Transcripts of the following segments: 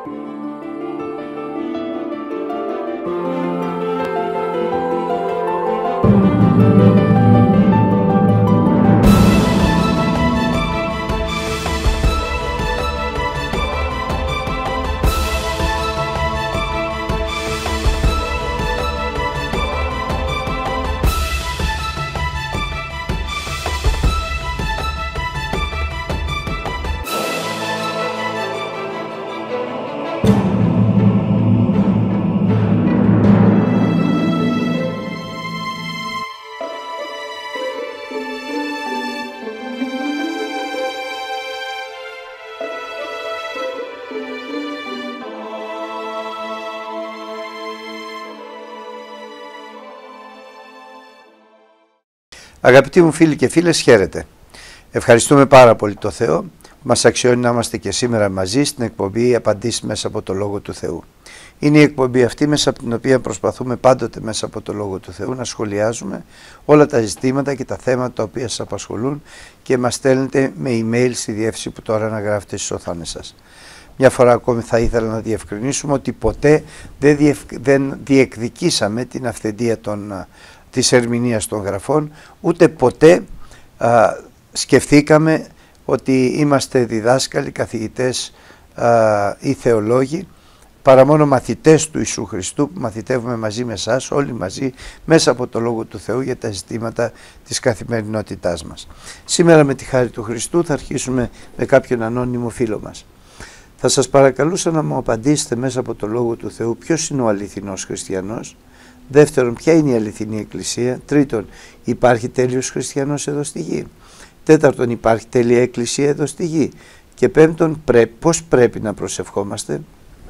Αγαπητοί μου φίλοι και φίλες, χαίρετε. Ευχαριστούμε πάρα πολύ το Θεό που μας αξιώνει να είμαστε και σήμερα μαζί στην εκπομπή «Απαντήσεις μέσα από το Λόγο του Θεού». Είναι η εκπομπή αυτή μέσα από την οποία προσπαθούμε πάντοτε μέσα από το Λόγο του Θεού να σχολιάζουμε όλα τα ζητήματα και τα θέματα τα οποία σας απασχολούν και μας στέλνετε με email στη διεύθυνση που τώρα αναγράφετε στις οθόνες σας. Μια φορά ακόμη θα ήθελα να διευκρινίσουμε ότι ποτέ δεν διεκδικήσαμε την αυθεντία της ερμηνείας των γραφών, ούτε ποτέ σκεφτήκαμε ότι είμαστε διδάσκαλοι, καθηγητές ή θεολόγοι, παρά μόνο μαθητές του Ιησού Χριστού που μαθητεύουμε μαζί με εσάς, όλοι μαζί, μέσα από το Λόγο του Θεού για τα ζητήματα της καθημερινότητάς μας. Σήμερα με τη χάρη του Χριστού θα αρχίσουμε με κάποιον ανώνυμο φίλο μας. Θα σας παρακαλούσα να μου απαντήσετε μέσα από το Λόγο του Θεού ποιος είναι ο αληθινός χριστιανός. Δεύτερον, ποια είναι η αληθινή εκκλησία. Τρίτον, υπάρχει τέλειος χριστιανός εδώ στη γη. Τέταρτον, υπάρχει τέλεια εκκλησία εδώ στη γη. Και πέμπτον, πώς πρέπει να προσευχόμαστε.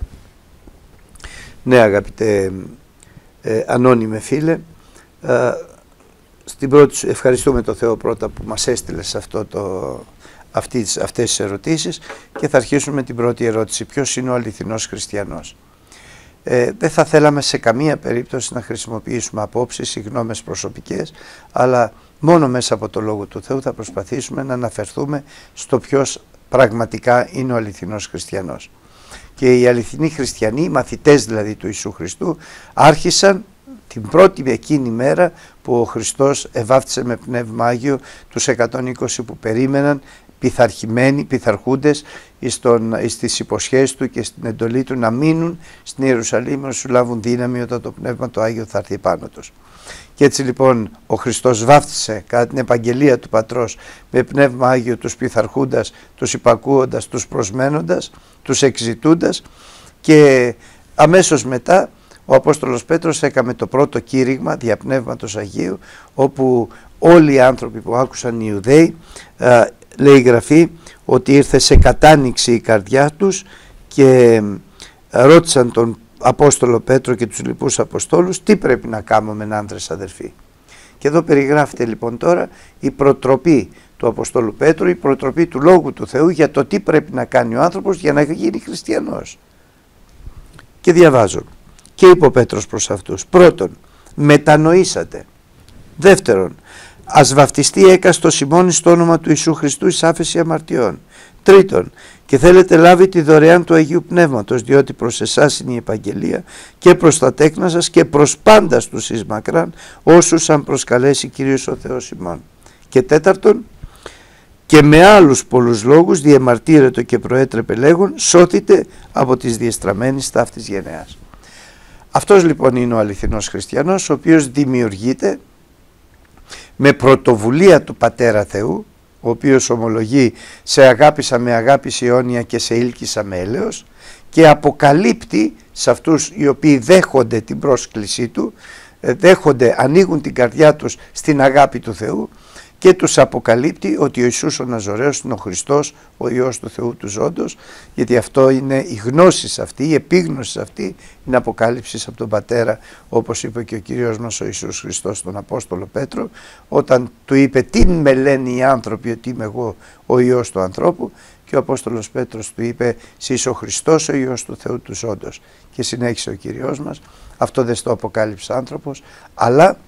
Ναι, αγαπητέ ανώνυμε φίλε, ευχαριστούμε το Θεό πρώτα που μας έστειλε σε αυτές τις ερωτήσεις και θα αρχίσουμε με την πρώτη ερώτηση. Ποιος είναι ο αληθινός χριστιανός? Δεν θα θέλαμε σε καμία περίπτωση να χρησιμοποιήσουμε απόψεις ή γνώμες προσωπικές, αλλά μόνο μέσα από το Λόγο του Θεού θα προσπαθήσουμε να αναφερθούμε στο ποιος πραγματικά είναι ο αληθινός χριστιανός. Και οι αληθινοί χριστιανοί, οι μαθητές δηλαδή του Ιησού Χριστού, άρχισαν την πρώτη εκείνη μέρα που ο Χριστός ευάφτισε με Πνεύμα Άγιο τους 120 που περίμεναν, πειθαρχούντες στις υποσχέσεις του και στην εντολή του να μείνουν στην Ιερουσαλήμ να σου λάβουν δύναμη όταν το Πνεύμα το Άγιο θα έρθει πάνω τους. Και έτσι λοιπόν ο Χριστός βάφτισε κατά την επαγγελία του Πατρός με Πνεύμα Άγιο τους πειθαρχούντας, τους υπακούοντας, τους προσμένοντας, τους εξητούντας, και αμέσως μετά ο Απόστολος Πέτρος έκαμε το πρώτο κήρυγμα δια Πνεύματος Αγίου, όπου όλοι οι άνθρωποι που άκουσαν οι Ιουδαίοι, λέει η Γραφή ότι ήρθε σε κατάνοιξη η καρδιά τους και ρώτησαν τον Απόστολο Πέτρο και τους λοιπούς Αποστόλους τι πρέπει να κάνουμε άντρες αδερφοί. Και εδώ περιγράφεται λοιπόν τώρα η προτροπή του Αποστόλου Πέτρου, η προτροπή του Λόγου του Θεού για το τι πρέπει να κάνει ο άνθρωπος για να γίνει χριστιανός. Και διαβάζω. Και είπε ο Πέτρος προς αυτούς: πρώτον, μετανοήσατε. Δεύτερον, ας βαφτιστεί έκαστος ημών στο όνομα του Ιησού Χριστού εις άφεση αμαρτιών. Τρίτον, και θέλετε λάβει τη δωρεάν του Αγίου Πνεύματος, διότι προς εσάς είναι η επαγγελία και προς τα τέκνα σας και προς πάντας τους εις μακράν, όσους αν προσκαλέσει Κύριος ο Θεός ημών. Και τέταρτον, και με άλλους πολλούς λόγους διεμαρτύρετο και προέτρεπε λέγον, σώθητε από τις διεστραμμένης ταύτης γενεάς. Αυτός λοιπόν είναι ο αληθινός χριστιανός, ο οποίος δημιουργείται με πρωτοβουλία του Πατέρα Θεού, ο οποίος ομολογεί σε αγάπησα με αγάπηση αιώνια και σε ήλκησα με έλεος, και αποκαλύπτει σε αυτούς οι οποίοι δέχονται την πρόσκλησή του, ανοίγουν την καρδιά τους στην αγάπη του Θεού και τους αποκαλύπτει ότι ο Ιησούς ο Ναζωραίος είναι ο Χριστός, ο Υιός του Θεού του ζώντος, γιατί αυτό είναι η γνώση αυτή, η επίγνωση αυτή, είναι αποκάλυψη από τον Πατέρα, όπως είπε και ο Κύριος μας ο Ιησούς Χριστός στον Απόστολο Πέτρο, όταν του είπε τι με λένε οι άνθρωποι ότι είμαι εγώ ο Υιός του ανθρώπου, και ο Απόστολος Πέτρος του είπε «Συ είσαι ο Χριστός ο Υιός του Θεού του ζώντος». Και συνέχισε ο Κύριος μας, αυτό δεν στο αποκάλυψε άνθρωπος, αλλά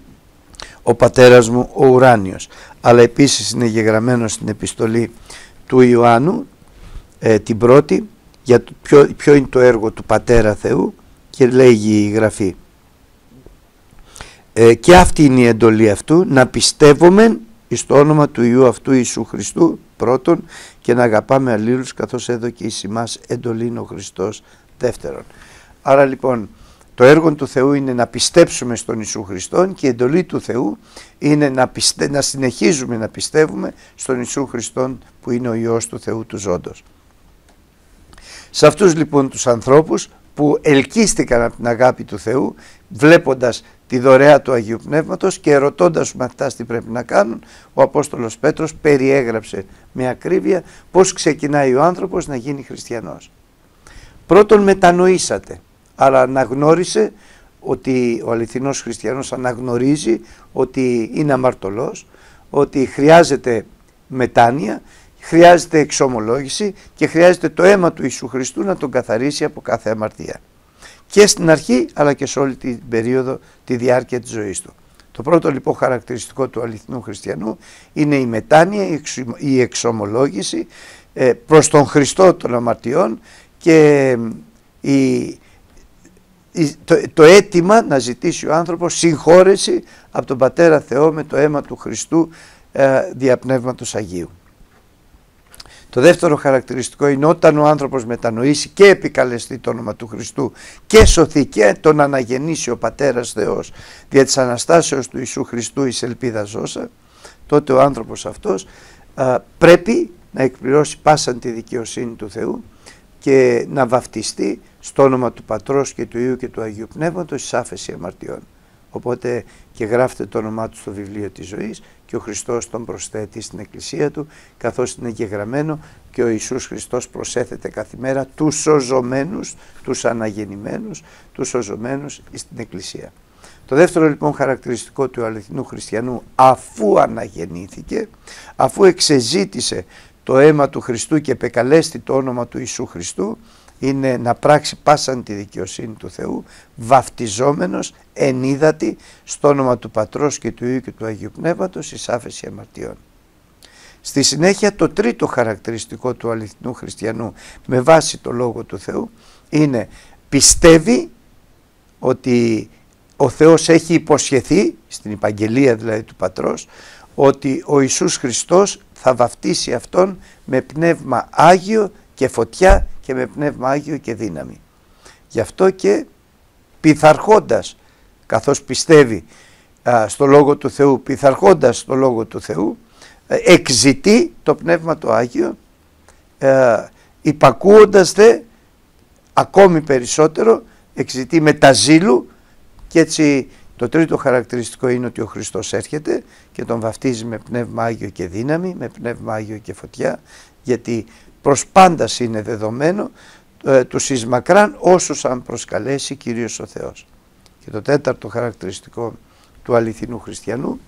ο Πατέρας μου ο ουράνιος. Αλλά επίσης είναι γεγραμμένο στην επιστολή του Ιωάννου την πρώτη, για το ποιο είναι το έργο του Πατέρα Θεού, και λέγει η Γραφή. Και αυτή είναι η εντολή αυτού, να πιστεύομεν εις το όνομα του Υιού αυτού Ιησού Χριστού πρώτον, και να αγαπάμε αλλήλους καθώς έδωκε εις ημάς εντολήν ο Χριστός δεύτερον. Άρα λοιπόν το έργο του Θεού είναι να πιστέψουμε στον Ιησού Χριστόν, και η εντολή του Θεού είναι να συνεχίζουμε να πιστεύουμε στον Ιησού Χριστόν που είναι ο Υιός του Θεού του ζώντος. Σε αυτούς λοιπόν τους ανθρώπους που ελκύστηκαν από την αγάπη του Θεού, βλέποντας τη δωρεά του Αγίου Πνεύματος και ερωτώντας τους μαθητάς τι πρέπει να κάνουν, ο Απόστολος Πέτρος περιέγραψε με ακρίβεια πώς ξεκινάει ο άνθρωπος να γίνει χριστιανός. Πρώτον μετανοήσατε, άρα αναγνώρισε ότι ο αληθινός χριστιανός αναγνωρίζει ότι είναι αμαρτωλός, ότι χρειάζεται μετάνοια, χρειάζεται εξομολόγηση και χρειάζεται το αίμα του Ιησού Χριστού να τον καθαρίσει από κάθε αμαρτία. Και στην αρχή αλλά και σε όλη την περίοδο, τη διάρκεια της ζωής του. Το πρώτο λοιπόν χαρακτηριστικό του αληθινού χριστιανού είναι η μετάνοια, η εξομολόγηση προς τον Χριστό των αμαρτιών και το αίτημα να ζητήσει ο άνθρωπος συγχώρεση από τον Πατέρα Θεό με το αίμα του Χριστού δια Πνεύματος Αγίου. Το δεύτερο χαρακτηριστικό είναι όταν ο άνθρωπος μετανοήσει και επικαλεστεί το όνομα του Χριστού και σωθεί και τον αναγεννήσει ο Πατέρας Θεός δια της Αναστάσεως του Ιησού Χριστού εις ελπίδα ζώσα, τότε ο άνθρωπος αυτός πρέπει να εκπληρώσει πάσαν τη δικαιοσύνη του Θεού και να βαφτιστεί στο όνομα του Πατρός και του Υιού και του Αγίου Πνεύματος εις άφεση αμαρτιών. Οπότε και γράφεται το όνομά του στο βιβλίο της ζωής και ο Χριστός τον προσθέτει στην Εκκλησία του, καθώς είναι γεγραμμένο και ο Ιησούς Χριστός προσέθεται καθημέρα τους σωζομένους, τους αναγεννημένους, τους σωζομένους στην Εκκλησία. Το δεύτερο λοιπόν χαρακτηριστικό του αληθινού χριστιανού, αφού αναγεννήθηκε, αφού εξεζήτησε το αίμα του Χριστού και επεκαλέστη το όνομα του Ιησού Χριστού, είναι να πράξει πάσαν τη δικαιοσύνη του Θεού, βαφτιζόμενος εν ύδατι στο όνομα του Πατρός και του Υιού και του Αγίου Πνεύματος εις άφεση αμαρτιών. Στη συνέχεια το τρίτο χαρακτηριστικό του αληθινού χριστιανού με βάση το Λόγο του Θεού είναι πιστεύει ότι ο Θεός έχει υποσχεθεί, στην υπαγγελία δηλαδή του Πατρός, ότι ο Ιησούς Χριστός θα βαφτίσει αυτόν με πνεύμα Άγιο και φωτιά και με πνεύμα Άγιο και δύναμη. Γι' αυτό και πειθαρχώντας, καθώς πιστεύει στο Λόγο του Θεού, πειθαρχώντας στο Λόγο του Θεού, εκζητεί το Πνεύμα το Άγιο, υπακούοντας δε ακόμη περισσότερο, εκζητεί με τα ζήλου, και έτσι το τρίτο χαρακτηριστικό είναι ότι ο Χριστός έρχεται και τον βαφτίζει με πνεύμα Άγιο και δύναμη, με πνεύμα Άγιο και φωτιά, γιατί προς πάντας είναι δεδομένο τους εις μακράν όσους αν προσκαλέσει Κύριος ο Θεός. Και το τέταρτο χαρακτηριστικό του αληθινού χριστιανού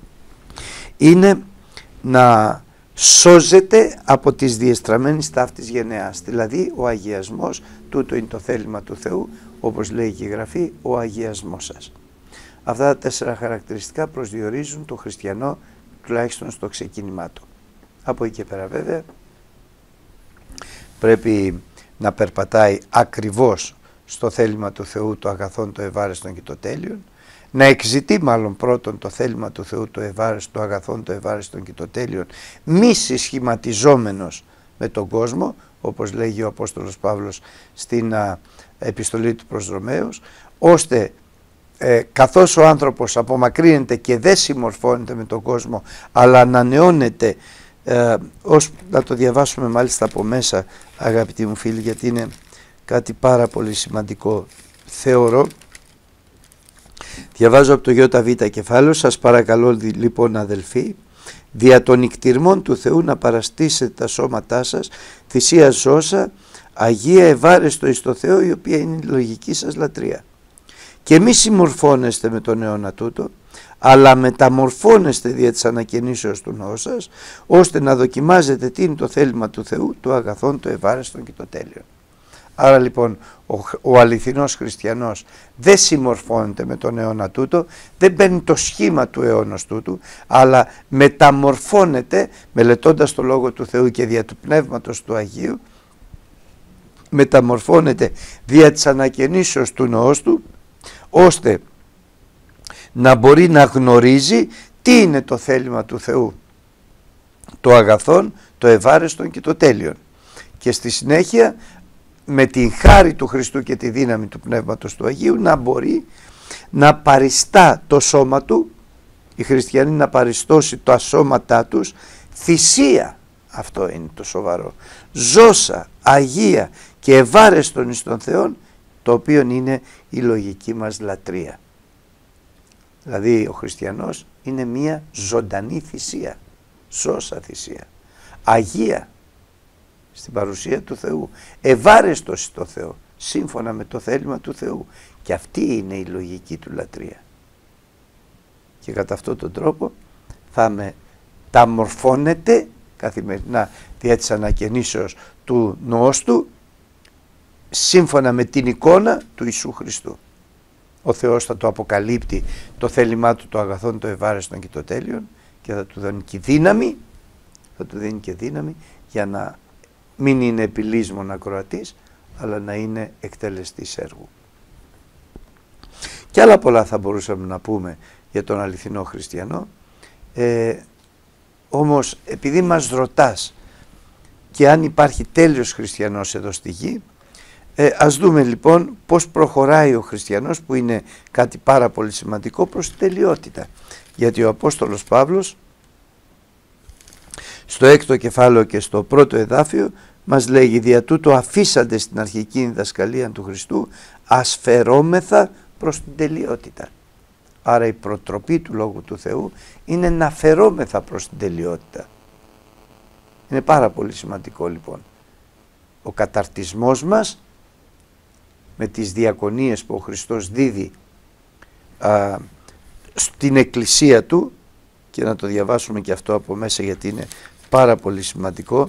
είναι να σώζεται από τις διεστραμμένες ταύτης γενεάς, δηλαδή ο αγιασμός, τούτο είναι το θέλημα του Θεού, όπως λέει και η Γραφή, ο αγιασμός σας. Αυτά τα τέσσερα χαρακτηριστικά προσδιορίζουν το χριστιανό τουλάχιστον στο ξεκίνημά του. Από εκεί και πέρα βέβαια πρέπει να περπατάει ακριβώς στο θέλημα του Θεού το αγαθόν, το ευάρεστον και το τέλειον, να εξητεί μάλλον πρώτον το θέλημα του Θεού το ευάρεστον, το αγαθόν, το ευάρεστον και το τέλειον, μη συσχηματιζόμενος με τον κόσμο, όπως λέγει ο Απόστολος Παύλος στην επιστολή του προς Ρωμαίους, ώστε καθώς ο άνθρωπος απομακρύνεται και δεν συμμορφώνεται με τον κόσμο, αλλά ανανεώνεται, να το διαβάσουμε μάλιστα από μέσα, αγαπητοί μου φίλοι, γιατί είναι κάτι πάρα πολύ σημαντικό, θεωρώ. Διαβάζω από το ΙΒ κεφάλαιο: σας παρακαλώ λοιπόν αδελφοί, δια των νικτυρμών του Θεού να παραστήσετε τα σώματά σας θυσία ζώσα, αγία, ευάρεστο εις το Θεό, η οποία είναι η λογική σας λατρεία. Και μη συμμορφώνεστε με τον αιώνα τούτο, αλλά μεταμορφώνεστε δια της ανακαινήσεως του νόου σας, ώστε να δοκιμάζετε τι είναι το θέλημα του Θεού, το αγαθόν, το ευάρεστον και το τέλειο. Άρα λοιπόν ο αληθινός χριστιανός δεν συμμορφώνεται με τον αιώνα τούτο, δεν παίρνει το σχήμα του αιώνος τούτου, αλλά μεταμορφώνεται μελετώντας το Λόγο του Θεού και δια του Πνεύματος του Αγίου, μεταμορφώνεται δια της ανακαινήσεως του νοός του, ώστε να μπορεί να γνωρίζει τι είναι το θέλημα του Θεού, το αγαθόν, το ευάρεστον και το τέλειον, και στη συνέχεια με την χάρη του Χριστού και τη δύναμη του Πνεύματος του Αγίου να μπορεί να παριστά το σώμα του, οι χριστιανοί να παριστώσει τα σώματά τους θυσία, αυτό είναι το σοβαρό, ζώσα, αγία και ευάρεστον εις τον Θεόν, το οποίο είναι η λογική μας λατρεία. Δηλαδή ο χριστιανός είναι μία ζωντανή θυσία, ζώσα θυσία, αγία στην παρουσία του Θεού, ευάρεστος στο Θεό, σύμφωνα με το θέλημα του Θεού, και αυτή είναι η λογική του λατρεία. Και κατά αυτόν τον τρόπο θα μεταμορφώνεται καθημερινά δια της ανακαινήσεως του νοός του, σύμφωνα με την εικόνα του Ιησού Χριστού. Ο Θεός θα το αποκαλύπτει το θέλημά του, το αγαθόν, το ευάρεστον και το τέλειον, και θα του δίνει και δύναμη, για να μην είναι επιλύσμον ακροατής, αλλά να είναι εκτελεστής έργου. Και άλλα πολλά θα μπορούσαμε να πούμε για τον αληθινό χριστιανό, όμως επειδή μας ρωτάς και αν υπάρχει τέλειος χριστιανός εδώ στη γη, ας δούμε λοιπόν πώς προχωράει ο χριστιανός, που είναι κάτι πάρα πολύ σημαντικό, προς την τελειότητα. Γιατί ο Απόστολος Παύλος στο 6ο κεφάλαιο και στο πρώτο εδάφιο μας λέγει: δια τούτο αφήσαντε στην αρχική διδασκαλία του Χριστού, ασφερόμεθα προς την τελειότητα. Άρα η προτροπή του Λόγου του Θεού είναι να φερόμεθα προς την τελειότητα. Είναι πάρα πολύ σημαντικό λοιπόν ο καταρτισμός μας με τις διακονίες που ο Χριστός δίδει στην Εκκλησία Του, και να το διαβάσουμε και αυτό από μέσα γιατί είναι πάρα πολύ σημαντικό.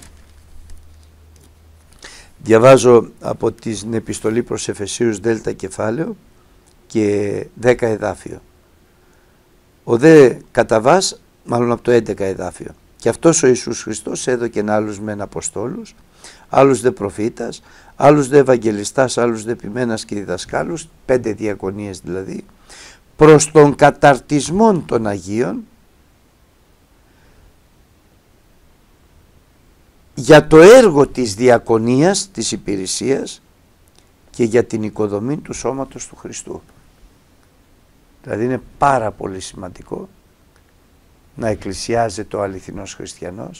Διαβάζω από την επιστολή προς Εφεσίους Δέλτα κεφάλαιο και 10 εδάφιο. Ο δε καταβάς, μάλλον από το 11 εδάφιο. Και αυτός ο Ιησούς Χριστός έδωκεν άλλους μεν αποστόλους, άλλους δε προφήτας, άλλους δε ευαγγελιστάς, άλλους δε ποιμένας και διδασκάλους, 5 διακονίες δηλαδή, προς τον καταρτισμόν των Αγίων, για το έργο της διακονίας, της υπηρεσίας, και για την οικοδομή του σώματος του Χριστού. Δηλαδή είναι πάρα πολύ σημαντικό να εκκλησιάζεται ο αληθινός χριστιανός,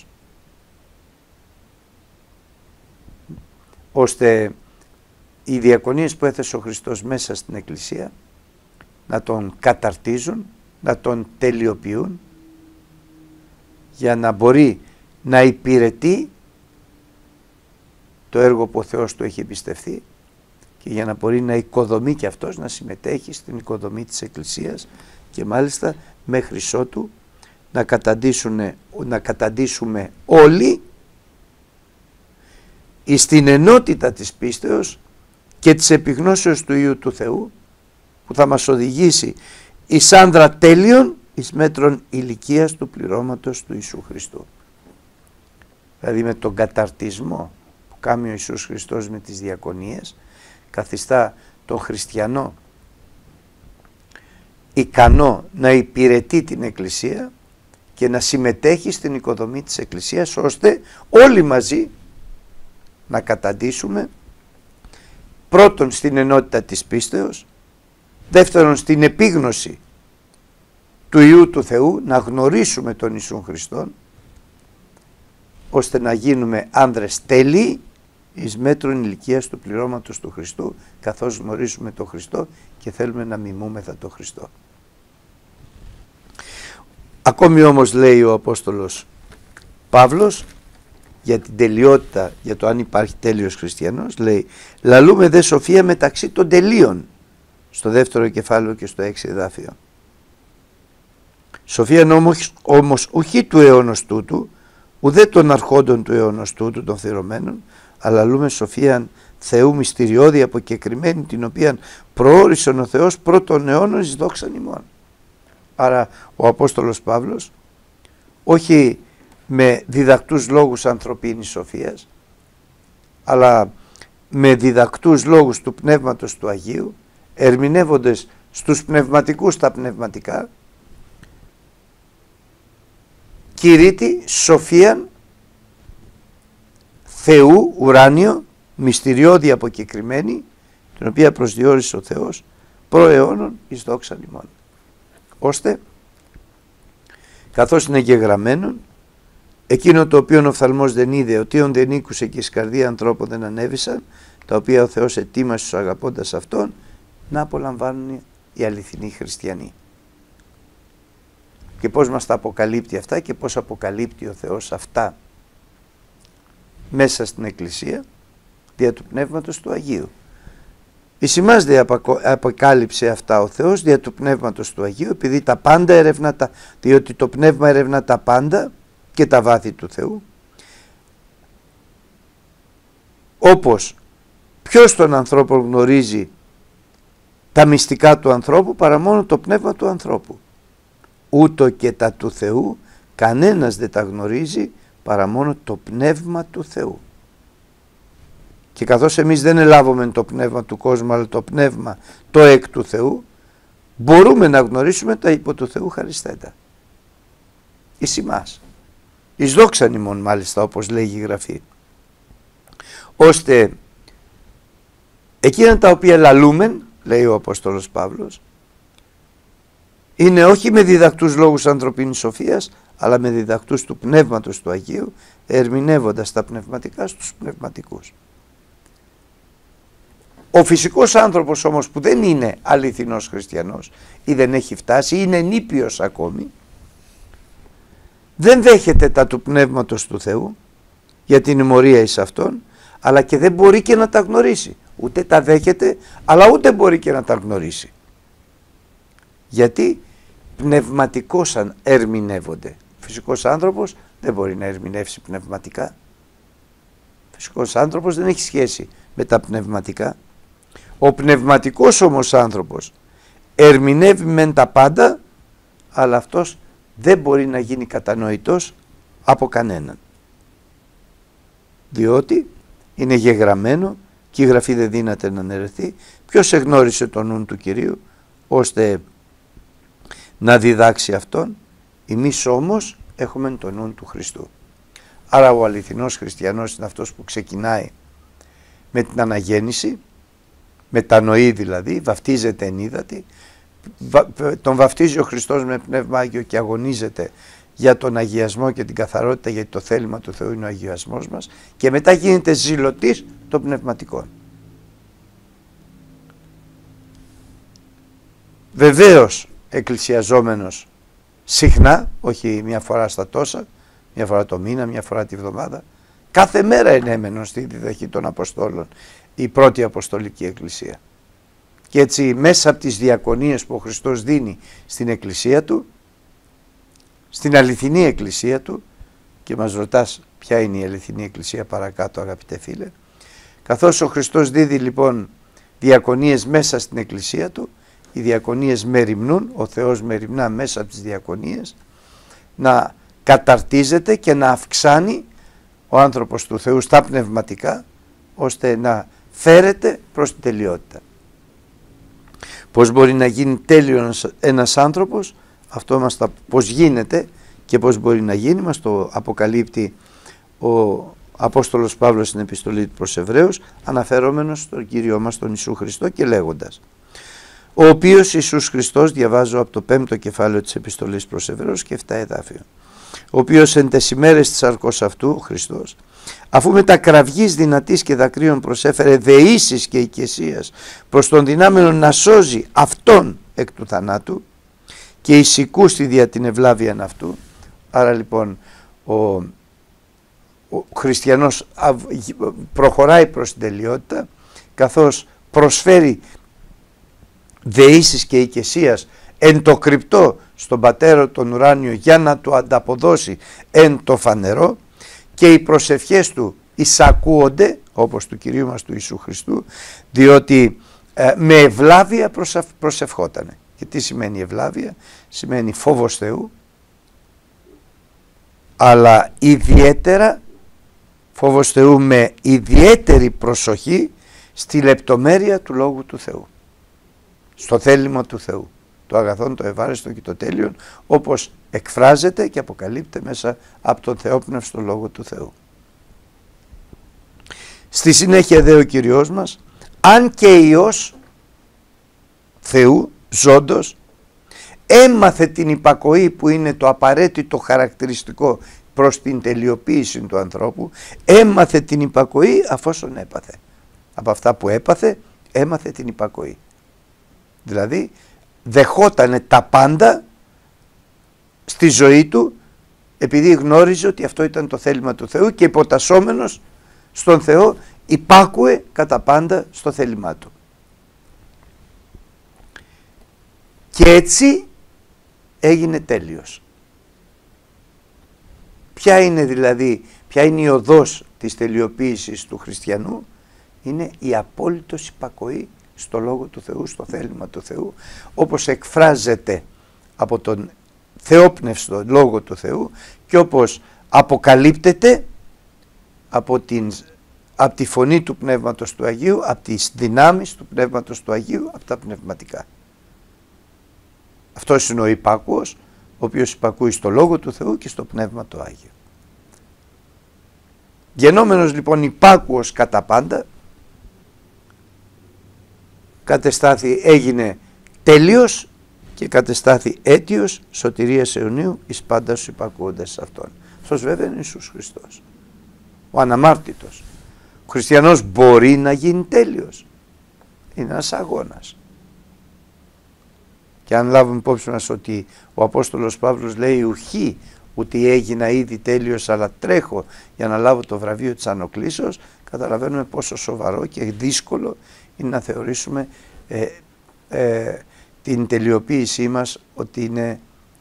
ώστε οι διακονίες που έθεσε ο Χριστός μέσα στην Εκκλησία να τον καταρτίζουν, να τον τελειοποιούν, για να μπορεί να υπηρετεί το έργο που ο Θεός του έχει εμπιστευθεί, και για να μπορεί να οικοδομεί και αυτός, να συμμετέχει στην οικοδομή της Εκκλησίας, και μάλιστα μέχρι ότου να καταντήσουμε όλοι στην ενότητα της πίστεως και της επιγνώσεως του Υιού του Θεού, που θα μας οδηγήσει εις άνδρα τέλειον, εις μέτρον ηλικίας του πληρώματος του Ιησού Χριστού. Δηλαδή με τον καταρτισμό που κάνει ο Ιησούς Χριστός με τις διακονίες, καθιστά τον χριστιανό ικανό να υπηρετεί την Εκκλησία και να συμμετέχει στην οικοδομή της Εκκλησίας, ώστε όλοι μαζί να καταντήσουμε, πρώτον στην ενότητα της πίστεως, δεύτερον στην επίγνωση του Υιού του Θεού, να γνωρίσουμε τον Ιησούν Χριστόν, ώστε να γίνουμε άνδρες τέλειοι εις μέτρον ηλικίας του πληρώματος του Χριστού, καθώς γνωρίζουμε τον Χριστό και θέλουμε να μιμούμεθα τον Χριστό. Ακόμη όμως λέει ο Απόστολος Παύλος για την τελειότητα, για το αν υπάρχει τέλειος χριστιανός, λέει: λαλούμε δε σοφία μεταξύ των τελείων, στο 2ο κεφάλαιο και στο 6 εδάφιο. Σοφία όμως ουχή του αιώνος τούτου, ουδέ των αρχόντων του αιώνος τούτου, των θυρωμένων, αλλά λούμε σοφία Θεού μυστηριώδη αποκεκριμένη, την οποία προόρισον ο Θεός πρώτων αιώνων εις δόξαν ημών. Άρα ο Απόστολος Παύλος, όχι με διδακτούς λόγους ανθρωπίνης σοφίας, αλλά με διδακτούς λόγους του Πνεύματος του Αγίου, ερμηνεύοντες στους πνευματικούς τα πνευματικά, κηρύττει σοφίαν Θεού ουράνιο, μυστηριώδη αποκεκριμένη, την οποία προσδιορίσε ο Θεός προ αιώνων εις δόξαν ημών, ώστε καθώς είναι γεγραμμένον, εκείνο το οποίο ο οφθαλμός δεν είδε, οτίον δεν ήκουσε και εις καρδία ανθρώπων δεν ανέβησαν, τα οποία ο Θεός ετοίμασε στους αγαπώντας Αυτόν, να απολαμβάνουν οι αληθινοί χριστιανοί. Και πώς μας τα αποκαλύπτει αυτά και πώς αποκαλύπτει ο Θεός αυτά μέσα στην Εκκλησία, δια του Πνεύματος του Αγίου. Εις εμάς αποκάλυψε αυτά ο Θεός δια του Πνεύματος του Αγίου, επειδή τα πάντα ερευνά διότι το Πνεύμα ερευνά τα πάντα και τα βάθη του Θεού. Όπως ποιος τον ανθρώπο γνωρίζει τα μυστικά του ανθρώπου παρά μόνο το Πνεύμα του ανθρώπου. Ούτω και τα του Θεού κανένας δεν τα γνωρίζει παρά μόνο το Πνεύμα του Θεού. Και καθώς εμείς δεν ελάβουμε το πνεύμα του κόσμου, αλλά το πνεύμα το εκ του Θεού, μπορούμε να γνωρίσουμε τα υπό του Θεού χαριστέτα. Εις ημάς. Εις δόξαν ημών μάλιστα, όπως λέγει η Γραφή. Ώστε εκείνα τα οποία λαλούμεν, λέει ο Απόστολος Παύλος, είναι όχι με διδακτούς λόγους ανθρωπίνης σοφίας, αλλά με διδακτούς του Πνεύματος του Αγίου, ερμηνεύοντας τα πνευματικά στους πνευματικούς. Ο φυσικός άνθρωπος όμως που δεν είναι αληθινός χριστιανός ή δεν έχει φτάσει ή είναι νήπιος ακόμη, δεν δέχεται τα του Πνεύματος του Θεού για την ημωρία εις Αυτόν, αλλά και δεν μπορεί και να τα γνωρίσει. Ούτε τα δέχεται, αλλά ούτε μπορεί και να τα γνωρίσει. Γιατί πνευματικώς ερμηνεύονται. Ο φυσικός άνθρωπος δεν μπορεί να ερμηνεύσει πνευματικά. Ο φυσικός άνθρωπος δεν έχει σχέση με τα πνευματικά. Ο πνευματικός όμως άνθρωπος ερμηνεύει μεν τα πάντα, αλλά αυτός δεν μπορεί να γίνει κατανοητός από κανέναν. Διότι είναι γεγραμμένο και η Γραφή δεν δύναται να αναιρεθεί. Ποιος εγνώρισε τον νου του Κυρίου ώστε να διδάξει Αυτόν? Εμείς όμως έχουμε τον νου του Χριστού. Άρα ο αληθινός χριστιανός είναι αυτός που ξεκινάει με την αναγέννηση, μετανοεί δηλαδή, βαφτίζεται εν ύδατη, τον βαφτίζει ο Χριστός με Πνεύμα Άγιο και αγωνίζεται για τον αγιασμό και την καθαρότητα, γιατί το θέλημα του Θεού είναι ο αγιασμός μας, και μετά γίνεται ζηλωτής των πνευματικών. Βεβαίως εκκλησιαζόμενος συχνά, όχι μια φορά στα τόσα, μια φορά το μήνα, μια φορά τη βδομάδα, κάθε μέρα ενέμενος στη διδαχή των Αποστόλων η πρώτη Αποστολική Εκκλησία. Και έτσι μέσα από τις διακονίες που ο Χριστός δίνει στην Εκκλησία Του, στην αληθινή Εκκλησία Του, και μας ρωτάς ποια είναι η αληθινή Εκκλησία παρακάτω, αγαπητέ φίλε, καθώς ο Χριστός δίδει λοιπόν διακονίες μέσα στην Εκκλησία Του, οι διακονίες μεριμνούν, ο Θεός μεριμνά μέσα από τις διακονίες να καταρτίζεται και να αυξάνει ο άνθρωπος του Θεού στα πνευματικά, ώστε να φέρεται προς την τελειότητα. Πώς μπορεί να γίνει τέλειος ένας άνθρωπος? Αυτό πώς γίνεται και πώς μπορεί να γίνει μας το αποκαλύπτει ο Απόστολος Παύλος στην επιστολή του προς Εβραίους, αναφερόμενος στον Κύριο μας τον Ιησού Χριστό και λέγοντας: ο οποίος Ιησούς Χριστός, διαβάζω από το 5ο κεφάλαιο της επιστολής προς Εβραίους και 7 εδάφιο, ο οποίος εν τες ημέρες της σαρκός αυτού, ο Χριστός, αφού με τα κραυγής δυνατής και δακρύων προσέφερε δεήσεις και οικεσίας προς τον δυνάμενο να σώζει αυτόν εκ του θανάτου και εισηκούστη δια την ευλάβειαν αυτού. Άρα λοιπόν ο χριστιανός προχωράει προς την τελειότητα, καθώς προσφέρει δεήσεις και οικεσίας εν το κρυπτό στον Πατέρα τον ουράνιο για να του ανταποδώσει εν το φανερό, και οι προσευχές του εισακούονται όπως του Κυρίου μας του Ιησού Χριστού, διότι με ευλάβεια προσευχότανε. Και τι σημαίνει ευλάβεια? Σημαίνει φόβος Θεού, αλλά ιδιαίτερα φόβος Θεού με ιδιαίτερη προσοχή στη λεπτομέρεια του Λόγου του Θεού, στο θέλημα του Θεού, το αγαθόν, το ευάρεστο και το τέλειον, όπως εκφράζεται και αποκαλύπτεται μέσα από τον θεόπνευστο Λόγο του Θεού. Στη συνέχεια δε ο Κυριός μας, αν και Υιός Θεού, ζώντος, έμαθε την υπακοή που είναι το απαραίτητο χαρακτηριστικό προς την τελειοποίηση του ανθρώπου, έμαθε την υπακοή αφόσον έπαθε. Από αυτά που έπαθε, έμαθε την υπακοή. Δηλαδή, δεχότανε τα πάντα στη ζωή του, επειδή γνώριζε ότι αυτό ήταν το θέλημα του Θεού και υποτασσόμενος στον Θεό υπάκουε κατά πάντα στο θέλημά του. Και έτσι έγινε τέλειος. Ποια είναι η οδός της τελειοποίησης του χριστιανού? Είναι η απόλυτος υπακοή στο Λόγο του Θεού, στο θέλημα του Θεού, όπως εκφράζεται από τον θεόπνευστο Λόγο του Θεού και όπως αποκαλύπτεται από τη φωνή του Πνεύματος του Αγίου, από τις δυνάμεις του Πνεύματος του Αγίου, από τα πνευματικά. Αυτός είναι ο υπάκουος, ο οποίος υπακούει στο Λόγο του Θεού και στο Πνεύμα του Άγιο. Γενόμενος λοιπόν υπάκουος κατά πάντα, έγινε τέλειος και κατεστάθη αίτιος σωτηρίας αιωνίου εις πάντας υπακούοντας σε Αυτόν. Αυτός βέβαια είναι Ιησούς Χριστός, ο αναμάρτητος. Ο χριστιανός μπορεί να γίνει τέλειος. Είναι ένας αγώνας. Και αν λάβουμε υπόψη μας ότι ο Απόστολος Παύλος λέει ουχή ότι έγινα ήδη τέλειος αλλά τρέχω για να λάβω το βραβείο της ανοκλήσεως, καταλαβαίνουμε πόσο σοβαρό και δύσκολο είναι να θεωρήσουμε την τελειοποίησή μας ότι είναι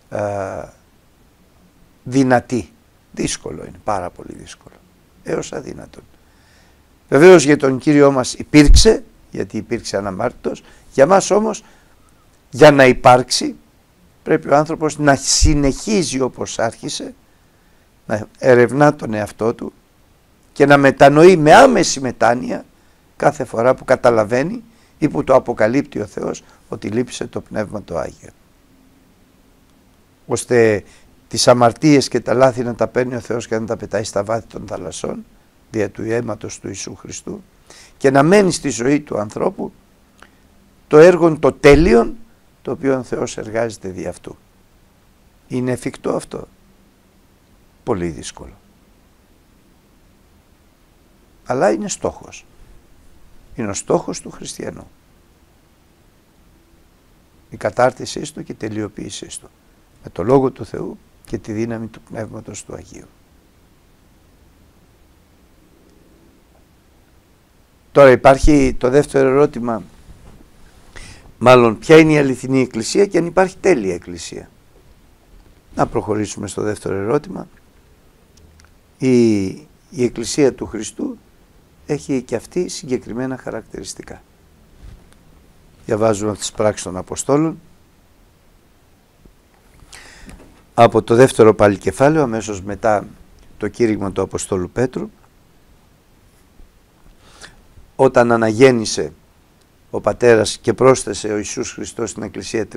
δυνατή. Δύσκολο είναι, πάρα πολύ δύσκολο, έως αδύνατον. Βεβαίως για τον Κύριό μας υπήρξε, γιατί υπήρξε αναμάρτητος. Για μας όμως, για να υπάρξει, πρέπει ο άνθρωπος να συνεχίζει όπως άρχισε, να ερευνά τον εαυτό του και να μετανοεί με άμεση μετάνοια κάθε φορά που καταλαβαίνει ή που το αποκαλύπτει ο Θεός ότι λείψε το Πνεύμα το Άγιο. Ώστε τις αμαρτίες και τα λάθη να τα παίρνει ο Θεός και να τα πετάει στα βάθη των θαλασσών δια του αίματος του Ιησού Χριστού και να μένει στη ζωή του ανθρώπου το έργο το τέλειον το οποίο ο Θεός εργάζεται δι' αυτού. Είναι εφικτό αυτό? Πολύ δύσκολο. Αλλά είναι στόχος. Είναι ο στόχος του χριστιανού. Η κατάρτισή του και η τελειοποίησή του. Με το Λόγο του Θεού και τη δύναμη του Πνεύματος του Αγίου. Τώρα υπάρχει το δεύτερο ερώτημα, μάλλον ποια είναι η αληθινή εκκλησία και αν υπάρχει τέλεια εκκλησία. Να προχωρήσουμε στο δεύτερο ερώτημα. Η εκκλησία του Χριστού έχει και αυτή συγκεκριμένα χαρακτηριστικά. Διαβάζουμε από τις πράξεις των Αποστόλων, από το δεύτερο πάλι κεφάλαιο, αμέσως μετά το κήρυγμα του Αποστόλου Πέτρου, όταν αναγέννησε ο Πατέρας και πρόσθεσε ο Ιησούς Χριστός στην Εκκλησία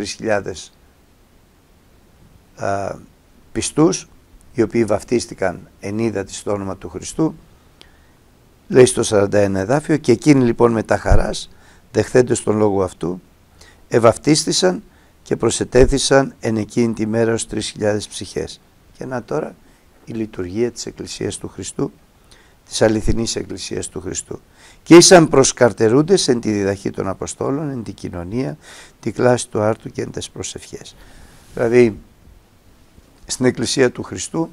3.000 πιστούς, οι οποίοι βαφτίστηκαν ενίδατοι στο όνομα του Χριστού, λέει στο 41 εδάφιο, και εκείνοι λοιπόν με τα χαράς, δεχθέντες τον λόγο αυτού, ευαυτίστησαν και προσετέθησαν εν εκείνη τη μέρα ως 3.000 ψυχές. Και να τώρα η λειτουργία της Εκκλησίας του Χριστού, της αληθινής Εκκλησίας του Χριστού. Και ήσαν προσκαρτερούντες εν τη διδαχή των Αποστόλων, εν τη κοινωνία, τη κλάση του άρτου και εν τες προσευχές. Δηλαδή, στην Εκκλησία του Χριστού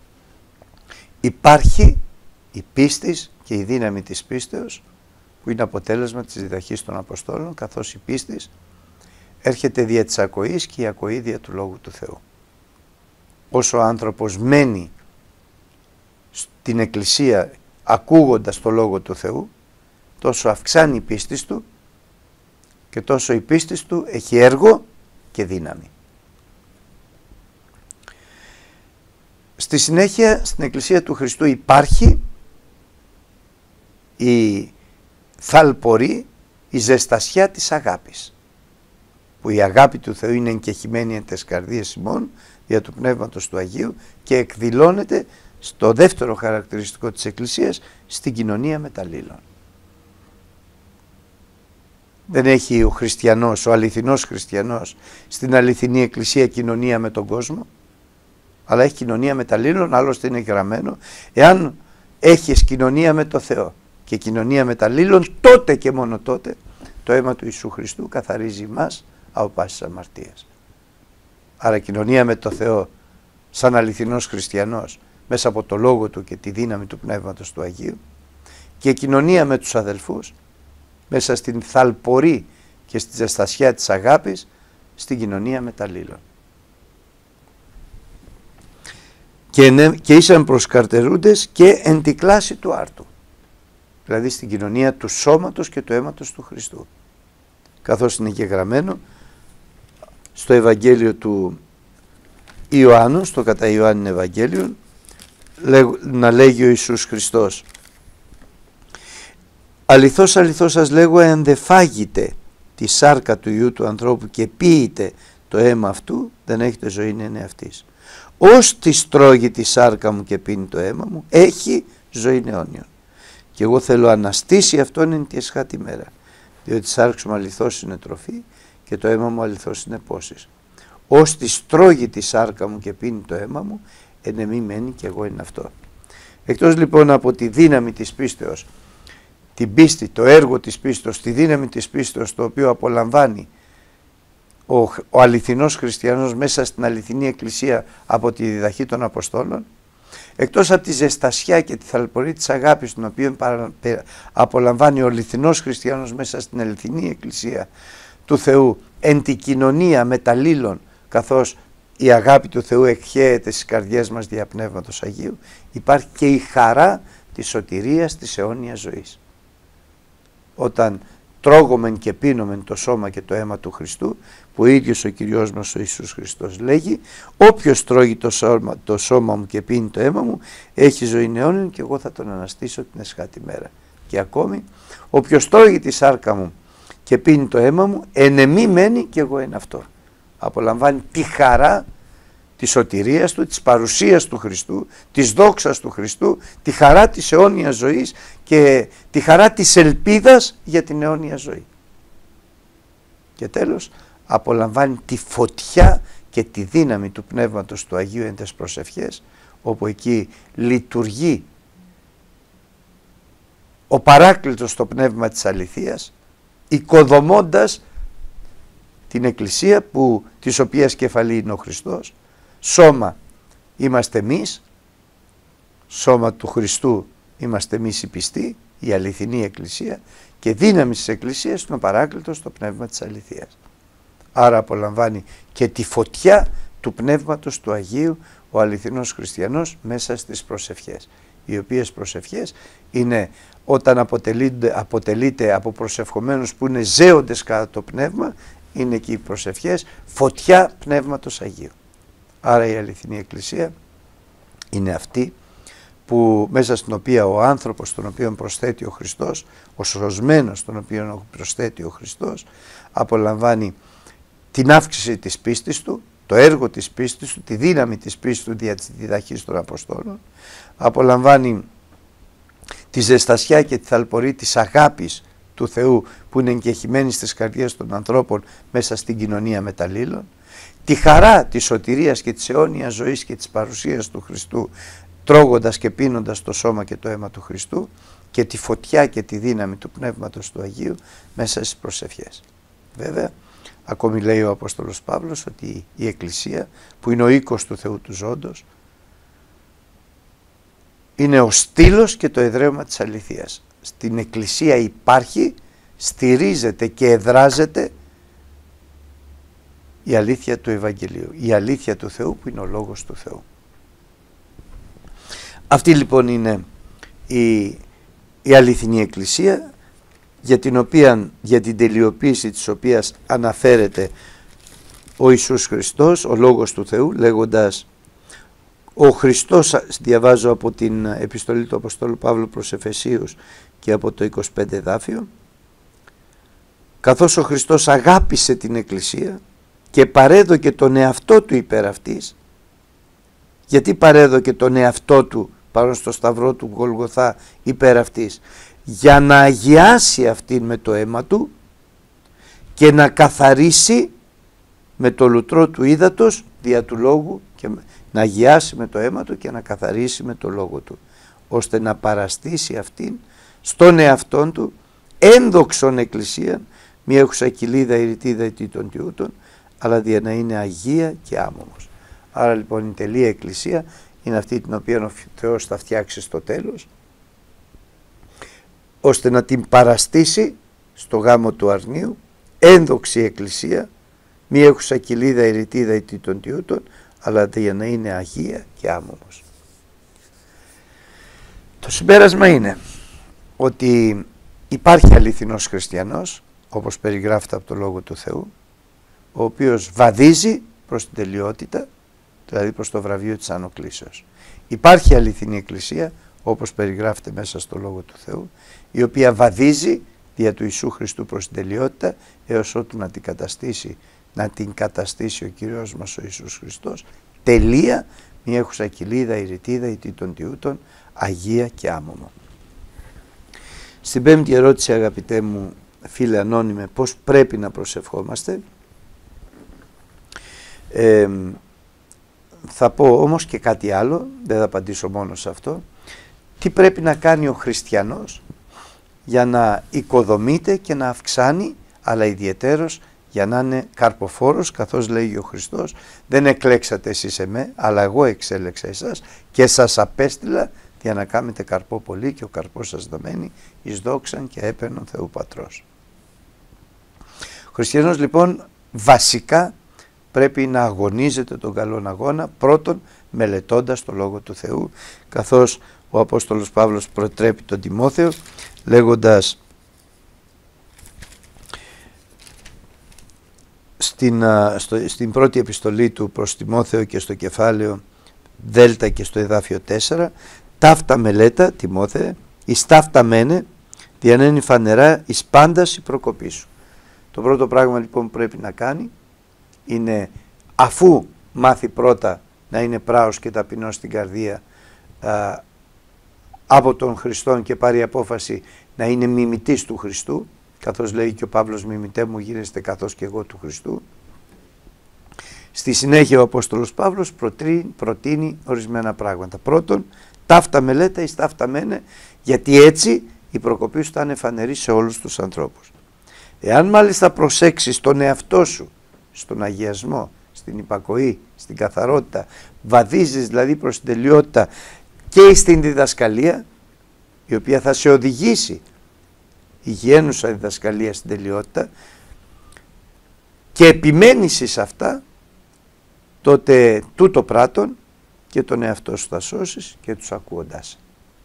υπάρχει η πίστης και η δύναμη της πίστεως, που είναι αποτέλεσμα της διδαχής των Αποστόλων, καθώς η πίστης έρχεται δια της ακοής και η ακοή δια του Λόγου του Θεού. Όσο ο άνθρωπος μένει στην Εκκλησία ακούγοντας το Λόγο του Θεού, τόσο αυξάνει η πίστη του και τόσο η πίστη του έχει έργο και δύναμη. Στη συνέχεια στην Εκκλησία του Χριστού υπάρχει θαλπορεί η ζεστασιά της αγάπης, που η αγάπη του Θεού είναι εγκεχημένη εν τες καρδίες ημών δια του Πνεύματος του Αγίου και εκδηλώνεται στο δεύτερο χαρακτηριστικό της Εκκλησίας, στην κοινωνία μεταλλήλων. Δεν έχει ο χριστιανός, ο αληθινός χριστιανός, στην αληθινή Εκκλησία κοινωνία με τον κόσμο, αλλά έχει κοινωνία μεταλλήλων, άλλωστε είναι γραμμένο, εάν έχεις κοινωνία με το Θεό και κοινωνία μεταλλήλων, τότε και μόνο τότε το αίμα του Ιησού Χριστού καθαρίζει εμάς από πάσης αμαρτίας. Άρα κοινωνία με το Θεό σαν αληθινός χριστιανός μέσα από το Λόγο Του και τη δύναμη του Πνεύματος του Αγίου, και κοινωνία με τους αδελφούς μέσα στην θαλπορή και στη ζεστασιά της αγάπης, στην κοινωνία μεταλλήλων. Και ήσαν προσκαρτερούντες και εν τη κλάση του άρτου, δηλαδή στην κοινωνία του σώματος και του αίματος του Χριστού, καθώς είναι και γραμμένο στο Ευαγγέλιο του Ιωάννου, στο κατά Ιωάννην Ευαγγέλιο, να λέγει ο Ιησούς Χριστός: αληθώς αληθώς σας λέγω, εάν δε φάγετε τη σάρκα του Υιού του ανθρώπου και πίετε το αίμα αυτού, δεν έχετε ζωή εν αυτής. Ως τη τρώγει τη σάρκα μου και πίνει το αίμα μου, έχει ζωή αιώνιον. Και εγώ θέλω αναστήσει αυτόν εν τη εσχάτη μέρα, διότι η σάρκα μου αληθώς είναι τροφή και το αίμα μου αληθώς είναι πόσης. Ως τη τρώγει τη σάρκα μου και πίνει το αίμα μου, εν εμή μένει και εγώ είναι αυτό. Εκτός λοιπόν από τη δύναμη της πίστεως, την πίστη, το έργο της πίστεως, τη δύναμη της πίστεως, το οποίο απολαμβάνει ο αληθινός χριστιανός μέσα στην αληθινή Εκκλησία από τη διδαχή των Αποστόλων, εκτός από τη ζεστασιά και τη θαλπορή της αγάπης, την οποία απολαμβάνει ο αληθινός χριστιανός μέσα στην αληθινή Εκκλησία του Θεού, εν τη κοινωνία μεταλλήλων, καθώς η αγάπη του Θεού εκχέεται στις καρδιές μας δια Πνεύματος Αγίου, υπάρχει και η χαρά της σωτηρίας της αιώνιας ζωής. Όταν τρώγομεν και πίνομεν το σώμα και το αίμα του Χριστού, που ο ίδιος ο Κυριός μας ο Ιησούς Χριστός λέγει: όποιος τρώγει το σώμα μου και πίνει το αίμα μου, έχει ζωή αιώνιον και εγώ θα τον αναστήσω την εσχάτη μέρα. Και ακόμη, όποιος τρώγει τη σάρκα μου και πίνει το αίμα μου, εν εμή μένει και εγώ εν αυτό. Απολαμβάνει τη χαρά της σωτηρίας του, της παρουσίας του Χριστού, της δόξας του Χριστού, τη χαρά της αιώνιας ζωής και τη χαρά της ελπίδας για την αιώνια ζωή. Και τέλος, απολαμβάνει τη φωτιά και τη δύναμη του Πνεύματος του Αγίου εν τες προσευχές, όπου εκεί λειτουργεί ο Παράκλητος στο πνεύμα της αληθείας, οικοδομώντας την Εκκλησία της οποίας κεφαλή είναι ο Χριστός. Σώμα είμαστε εμείς, σώμα του Χριστού είμαστε εμείς οι πιστοί, η αληθινή Εκκλησία, και δύναμη της Εκκλησίας είναι ο Παράκλητος στο πνεύμα της αληθείας. Άρα απολαμβάνει και τη φωτιά του Πνεύματος του Αγίου ο αληθινός χριστιανός μέσα στις προσευχές, οι οποίες προσευχές είναι όταν αποτελείται από προσευχομένους που είναι ζέοντες κατά το πνεύμα, είναι εκεί οι προσευχές φωτιά Πνεύματος Αγίου. Άρα η αληθινή Εκκλησία είναι αυτή που μέσα στην οποία ο άνθρωπος τον οποίο προσθέτει ο Χριστός, ο σωσμένος τον οποίο προσθέτει ο Χριστός, απολαμβάνει την αύξηση της πίστης του, το έργο της πίστης του, τη δύναμη της πίστης του δια της διδαχής των Αποστόλων, απολαμβάνει τη ζεστασιά και τη θαλπορή της αγάπης του Θεού που είναι εγκεχημένη στις καρδιές των ανθρώπων μέσα στην κοινωνία μεταλλήλων, τη χαρά της σωτηρίας και της αιώνιας ζωής και της παρουσίας του Χριστού τρώγοντας και πίνοντας το σώμα και το αίμα του Χριστού, και τη φωτιά και τη δύναμη του Πνεύματος του Αγίου μέσα στις προσευχές. Βέβαια, ακόμη λέει ο Απόστολος Παύλος ότι η Εκκλησία, που είναι ο οίκος του Θεού του ζώντος, είναι ο στήλος και το εδραίωμα της αληθείας. Στην Εκκλησία υπάρχει, στηρίζεται και εδράζεται η αλήθεια του Ευαγγελίου, η αλήθεια του Θεού που είναι ο Λόγος του Θεού. Αυτή λοιπόν είναι η αληθινή Εκκλησία, για την τελειοποίηση της οποίας αναφέρεται ο Ιησούς Χριστός, ο Λόγος του Θεού, λέγοντας: ο Χριστός, διαβάζω από την επιστολή του Αποστόλου Παύλου προς Εφεσίους και από το 25 εδάφιο, καθώς ο Χριστός αγάπησε την Εκκλησία και παρέδωκε τον εαυτό του υπέρ αυτής. Γιατί παρέδωκε τον εαυτό του πάνω στο σταυρό του Γολγοθά υπέρ αυτής? Για να αγιάσει αυτήν με το αίμα του και να καθαρίσει με το λουτρό του ύδατος δια του λόγου, και να αγιάσει με το αίμα του και να καθαρίσει με το λόγο του, ώστε να παραστήσει αυτήν στον εαυτόν του ένδοξον εκκλησίαν, μη έχουσα κοιλίδα ηρητίδα ητή των τιούτων, αλλά δια να είναι αγία και άμωμος. Άρα λοιπόν η τελεία εκκλησία είναι αυτή την οποία ο Θεός θα φτιάξει στο τέλος, ώστε να την παραστήσει στο γάμο του αρνίου, ένδοξη εκκλησία, μη έχουσα κοιλίδα ηρητίδα ητή των τιούτων, αλλά για να είναι αγία και άμωμος. Το συμπέρασμα είναι ότι υπάρχει αληθινός χριστιανός, όπως περιγράφεται από το Λόγο του Θεού, ο οποίος βαδίζει προς την τελειότητα, δηλαδή προς το βραβείο της Ανοκλήσεως. Υπάρχει αληθινή εκκλησία, όπως περιγράφεται μέσα στο Λόγο του Θεού, η οποία βαδίζει δια του Ιησού Χριστού προς την τελειότητα, έως ότου να την καταστήσει ο Κύριος μας ο Ιησούς Χριστός, τελεία, μη έχουσα κοιλίδα ηρητίδα ητή των τιούτων, αγία και άμωμο. Στην πέμπτη ερώτηση, αγαπητέ μου φίλε ανώνυμε, πώς πρέπει να προσευχόμαστε, θα πω όμως και κάτι άλλο, δεν θα απαντήσω μόνο σε αυτό. Τι πρέπει να κάνει ο χριστιανός για να οικοδομείται και να αυξάνει, αλλά ιδιαιτέρως για να είναι καρποφόρος, καθώς λέγει ο Χριστός, δεν εκλέξατε εσείς εμέ, αλλά εγώ εξέλεξα εσάς και σας απέστειλα για να κάνετε καρπό πολύ και ο καρπός σας δομένη εις δόξαν και έπαινον Θεού Πατρός. Ο χριστιανός λοιπόν βασικά πρέπει να αγωνίζεται τον καλόν αγώνα, πρώτον μελετώντας το Λόγο του Θεού, καθώς ο Απόστολος Παύλος προτρέπει τον Τιμόθεο λέγοντας στην πρώτη επιστολή του προς Τιμόθεο και στο κεφάλαιο Δέλτα και στο εδάφιο 4, ταύτα μελέτα, Τιμόθεε, εις ταύτα μένε, διανένει φανερά εις πάντας η προκοπή σου. Το πρώτο πράγμα λοιπόν που πρέπει να κάνει είναι, αφού μάθει πρώτα να είναι πράος και ταπεινός στην καρδία από τον Χριστόν και πάρει απόφαση να είναι μιμητής του Χριστού, καθώς λέει και ο Παύλος, μιμητέ μου γίνεστε καθώς και εγώ του Χριστού. Στη συνέχεια ο Απόστολος Παύλος προτείνει ορισμένα πράγματα. Πρώτον, ταύτα μελέτα εις ταύτα μένε, γιατί έτσι η προκοπή σου θα είναι φανερή σε όλους τους ανθρώπους. Εάν μάλιστα προσέξεις τον εαυτό σου στον αγιασμό, στην υπακοή, στην καθαρότητα, βαδίζεις δηλαδή προς την τελειότητα και στην διδασκαλία, η οποία θα σε οδηγήσει, υγιένουσα διδασκαλία στην τελειότητα, και επιμένεις σε αυτά, τότε τούτο πράττον και τον εαυτό σου θα σώσεις και τους ακούοντάς.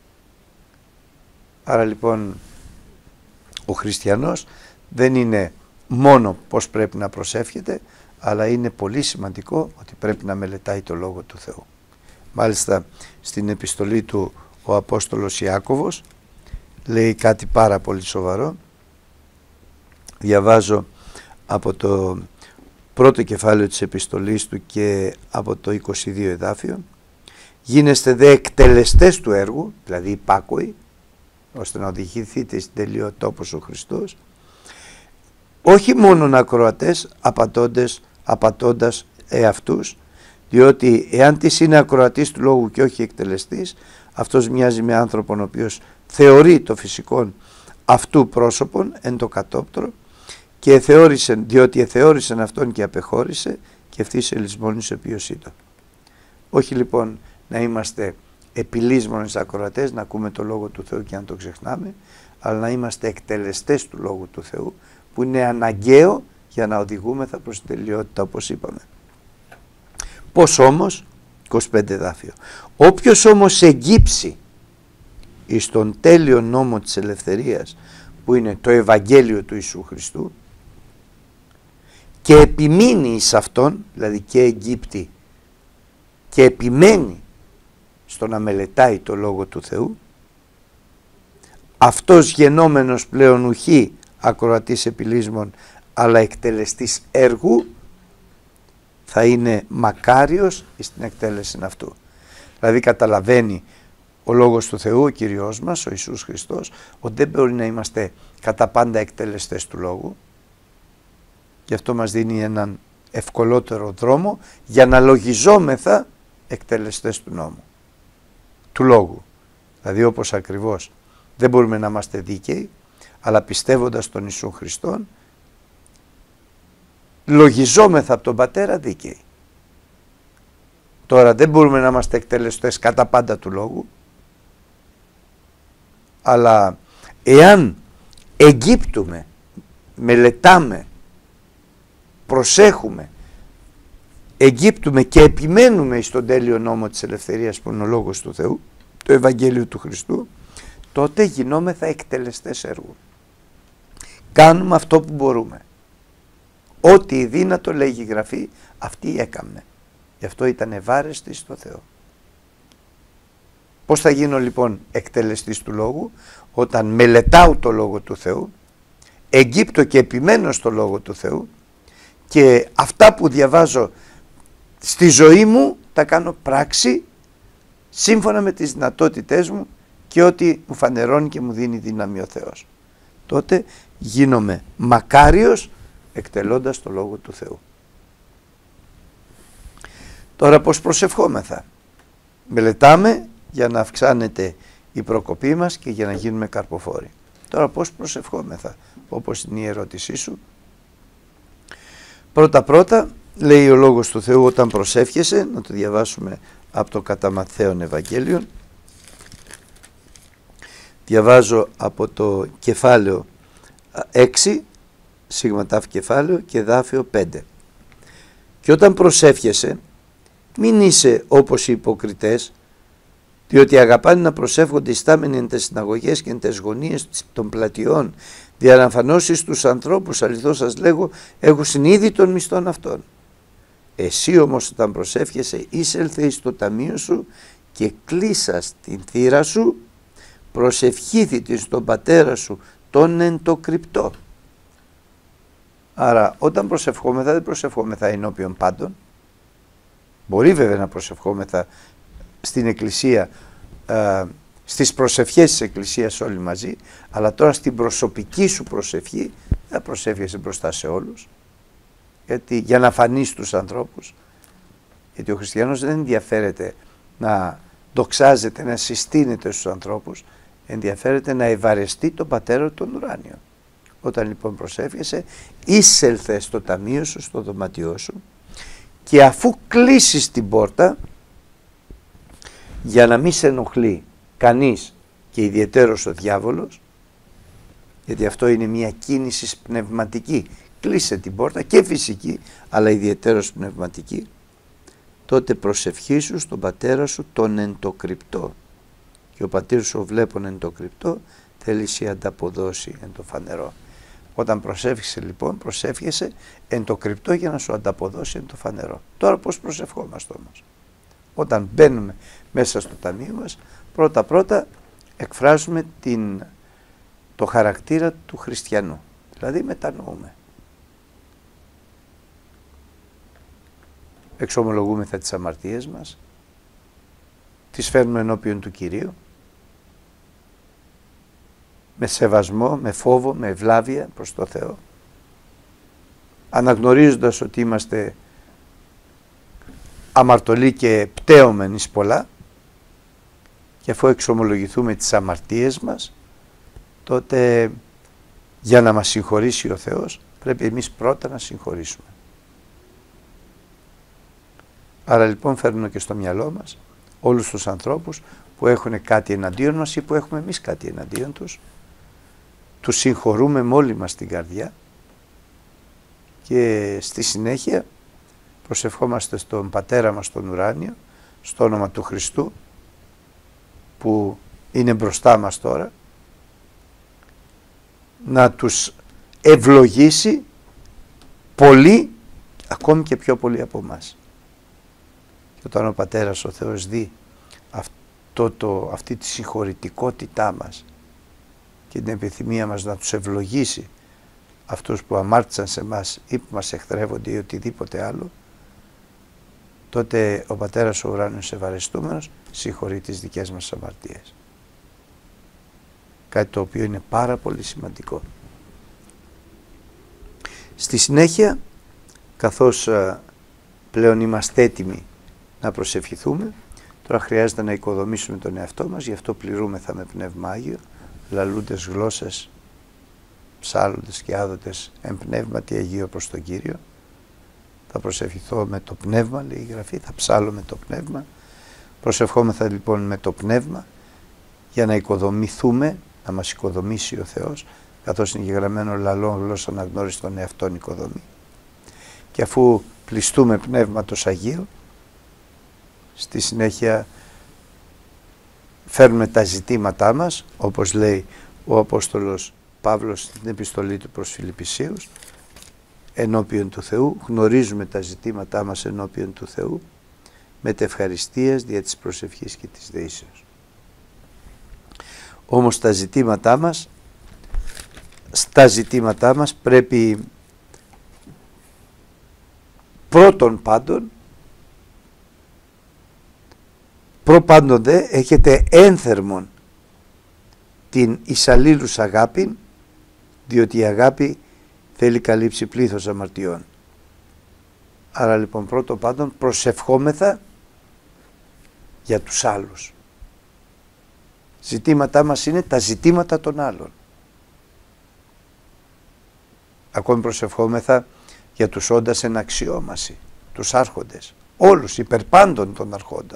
Άρα λοιπόν ο χριστιανός δεν είναι μόνο πώς πρέπει να προσεύχεται, αλλά είναι πολύ σημαντικό ότι πρέπει να μελετάει το Λόγο του Θεού. Μάλιστα στην επιστολή του ο Απόστολος Ιάκωβος λέει κάτι πάρα πολύ σοβαρό. Διαβάζω από το πρώτο κεφάλαιο της επιστολής του και από το 22 εδάφιο. Γίνεστε δε εκτελεστές του έργου, δηλαδή υπάκοοι, ώστε να οδηγηθείτε στην τελειότητα όπως ο Χριστός, όχι μόνον ακροατές, απατώντας εαυτούς, διότι εάν της είναι ακροατής του λόγου και όχι εκτελεστής, αυτός μοιάζει με άνθρωπον ο οποίος θεωρεί το φυσικό αυτού πρόσωπον εν το κατόπτρο, και διότι εθεώρησεν αυτόν και απεχώρησε, και ευθύς ελισμόνησε ποιος ήταν. Όχι λοιπόν να είμαστε επιλύσμονες ακροατές, να ακούμε το Λόγο του Θεού και να το ξεχνάμε, αλλά να είμαστε εκτελεστές του Λόγου του Θεού, που είναι αναγκαίο για να οδηγούμεθα προς την τελειότητα, όπως είπαμε. Πώς όμως? 25 εδάφιο. Όποιος όμως εγκύψει εις τον τέλειο νόμο της ελευθερίας, που είναι το Ευαγγέλιο του Ιησού Χριστού, και επιμείνει εις αυτόν, δηλαδή και εγκύπτει και επιμένει στο να μελετάει το Λόγο του Θεού, αυτός γενόμενος πλέον ουχή ακροατής επιλύσμων, αλλά εκτελεστής έργου, θα είναι μακάριος στην εκτέλεση αυτού. Δηλαδή καταλαβαίνει ο Λόγος του Θεού, ο Κύριος μας, ο Ιησούς Χριστός, ότι δεν μπορεί να είμαστε κατά πάντα εκτελεστές του Λόγου. Γι' αυτό μας δίνει έναν ευκολότερο δρόμο για να λογιζόμεθα εκτελεστές του νόμου, του Λόγου. Δηλαδή όπως ακριβώς δεν μπορούμε να είμαστε δίκαιοι, αλλά πιστεύοντας τον Ιησού Χριστόν, λογιζόμεθα από τον Πατέρα δίκαιοι. Τώρα δεν μπορούμε να είμαστε εκτελεστές κατά πάντα του Λόγου, αλλά εάν εγκύπτουμε, μελετάμε, προσέχουμε, εγκύπτουμε και επιμένουμε στον τέλειο νόμο της ελευθερίας που είναι ο Λόγος του Θεού, το Ευαγγέλιο του Χριστού, τότε γινόμεθα εκτελεστές έργου. Κάνουμε αυτό που μπορούμε. Ό,τι δύνατο, λέγει η Γραφή, αυτή έκαμνε. Γι' αυτό ήταν ευάρεστη στο Θεό. Πώς θα γίνω λοιπόν εκτελεστής του Λόγου? Όταν μελετάω το Λόγο του Θεού, εγκύπτω και επιμένω στο Λόγο του Θεού και αυτά που διαβάζω στη ζωή μου τα κάνω πράξη σύμφωνα με τις δυνατότητές μου και ό,τι μου φανερώνει και μου δίνει δύναμη ο Θεός. Τότε γίνομαι μακάριος εκτελώντας το Λόγο του Θεού. Τώρα πώς προσευχόμεθα? Μελετάμε για να αυξάνεται η προκοπή μας και για να γίνουμε καρποφόροι. Τώρα πώς προσευχόμεθα, όπως είναι η ερώτησή σου? Πρώτα λέει ο Λόγος του Θεού όταν προσεύχεσαι, να το διαβάσουμε από το κατά Ματθαίον Ευαγγέλιο. Διαβάζω από το κεφάλαιο 6, σίγμα τάφ κεφάλαιο και δάφιο 5. Και όταν προσεύχεσαι, μην είσαι όπως οι υποκριτές, διότι αγαπάνε να προσεύχονται ιστάμενοι εν τες συναγωγές και εν τες γωνίες των πλατιών, δια να φανώσεις τους ανθρώπους, αληθώς σας λέγω, έχουν συνείδη των μισθών αυτών. Εσύ όμως όταν προσεύχεσαι, εισέλθε εις το ταμείο σου και κλείσας την θύρα σου, προσευχήθητη στον πατέρα σου τον εν το κρυπτό. Άρα όταν προσευχόμεθα, δεν προσευχόμεθα ενώπιον πάντων. Μπορεί βέβαια να προσευχόμεθα στην Εκκλησία, στις προσευχές της Εκκλησίας όλοι μαζί, αλλά τώρα στην προσωπική σου προσευχή δεν προσεύχεσαι μπροστά σε όλους, γιατί για να φανείς στους ανθρώπους, γιατί ο χριστιανός δεν ενδιαφέρεται να δοξάζεται, να συστήνεται στους ανθρώπους, ενδιαφέρεται να ευαρεστεί τον Πατέρα τον ουράνιο. Όταν λοιπόν προσεύχεσαι, εισέλθε στο ταμείο σου, στο δωμάτιό σου, και αφού κλείσεις την πόρτα, για να μην σε ενοχλεί κανείς και ιδιαιτέρως ο διάβολος, γιατί αυτό είναι μια κίνηση πνευματική, κλείσε την πόρτα και φυσική αλλά ιδιαιτέρως πνευματική, τότε προσευχήσου στον πατέρα σου τον εν το κρυπτό, και ο πατήρ σου βλέπον εν το κρυπτό θέλει σε ανταποδώσει εν το φανερό. Όταν προσεύχεσαι λοιπόν, προσεύχεσαι εν το κρυπτό για να σου ανταποδώσει εν το φανερό. Τώρα πώς προσευχόμαστε όμως? Όταν μπαίνουμε μέσα στο ταμείο μας, πρώτα εκφράζουμε το χαρακτήρα του χριστιανού. Δηλαδή μετανοούμε. Εξομολογούμεθα τις αμαρτίες μας, τις φέρνουμε ενώπιον του Κυρίου, με σεβασμό, με φόβο, με ευλάβεια προς το Θεό, αναγνωρίζοντας ότι είμαστε αμαρτωλοί και πταίωμεν εις πολλά, και αφού εξομολογηθούμε τις αμαρτίες μας, τότε για να μας συγχωρήσει ο Θεός πρέπει εμείς πρώτα να συγχωρήσουμε. Άρα λοιπόν φέρνουμε και στο μυαλό μας όλους τους ανθρώπους που έχουν κάτι εναντίον μας ή που έχουμε εμείς κάτι εναντίον τους, τους συγχωρούμε με όλη μας την καρδιά και στη συνέχεια προσευχόμαστε στον Πατέρα μας τον ουράνιο, στο όνομα του Χριστού που είναι μπροστά μας τώρα, να τους ευλογήσει πολύ, ακόμη και πιο πολύ από εμάς. Και όταν ο Πατέρας ο Θεός δει αυτή τη συγχωρητικότητά μας και την επιθυμία μας να τους ευλογήσει αυτούς που αμάρτησαν σε μας ή που μας εχθρεύονται ή οτιδήποτε άλλο, τότε ο Πατέρας ο Ουράνιος ευαρεστούμενος συγχωρεί τις δικές μας αμαρτίες. Κάτι το οποίο είναι πάρα πολύ σημαντικό. Στη συνέχεια, καθώς πλέον είμαστε έτοιμοι να προσευχηθούμε, τώρα χρειάζεται να οικοδομήσουμε τον εαυτό μας, γι' αυτό πληρούμεθα με Πνεύμα Άγιο, λαλούντες γλώσσες, ψάλλοντες και άδοντες εν πνεύματι Αγίο προς τον Κύριο. Θα προσευχηθώ με το Πνεύμα, λέει η Γραφή, θα ψάλλω με το Πνεύμα. Προσευχόμεθα λοιπόν με το Πνεύμα για να οικοδομηθούμε, να μας οικοδομήσει ο Θεός, καθώς είναι γεγραμμένο λαλών γλώσσα αναγνώριση των εαυτών οικοδομή. Και αφού πληστούμε Πνεύματος Αγίου, στη συνέχεια φέρνουμε τα ζητήματά μας, όπως λέει ο Απόστολος Παύλος στην επιστολή του προς Φιλιππισίους, ενώπιον του Θεού, γνωρίζουμε τα ζητήματά μας ενώπιον του Θεού, μετευχαριστίας δια της προσευχής και της δεήσεως. Όμως στα ζητήματά μας πρέπει πρώτον πάντων, προπάντων δε έχετε ένθερμον την εισαλλήλους αγάπη, διότι η αγάπη θέλει καλύψει πλήθος αμαρτιών. Άρα λοιπόν πρώτον πάντων προσευχόμεθα για τους άλλους. Ζητήματά μας είναι τα ζητήματα των άλλων. Ακόμη προσευχόμεθα για τους όντας εν αξιόμαση, τους άρχοντες, όλους υπερπάντων των αρχόντων.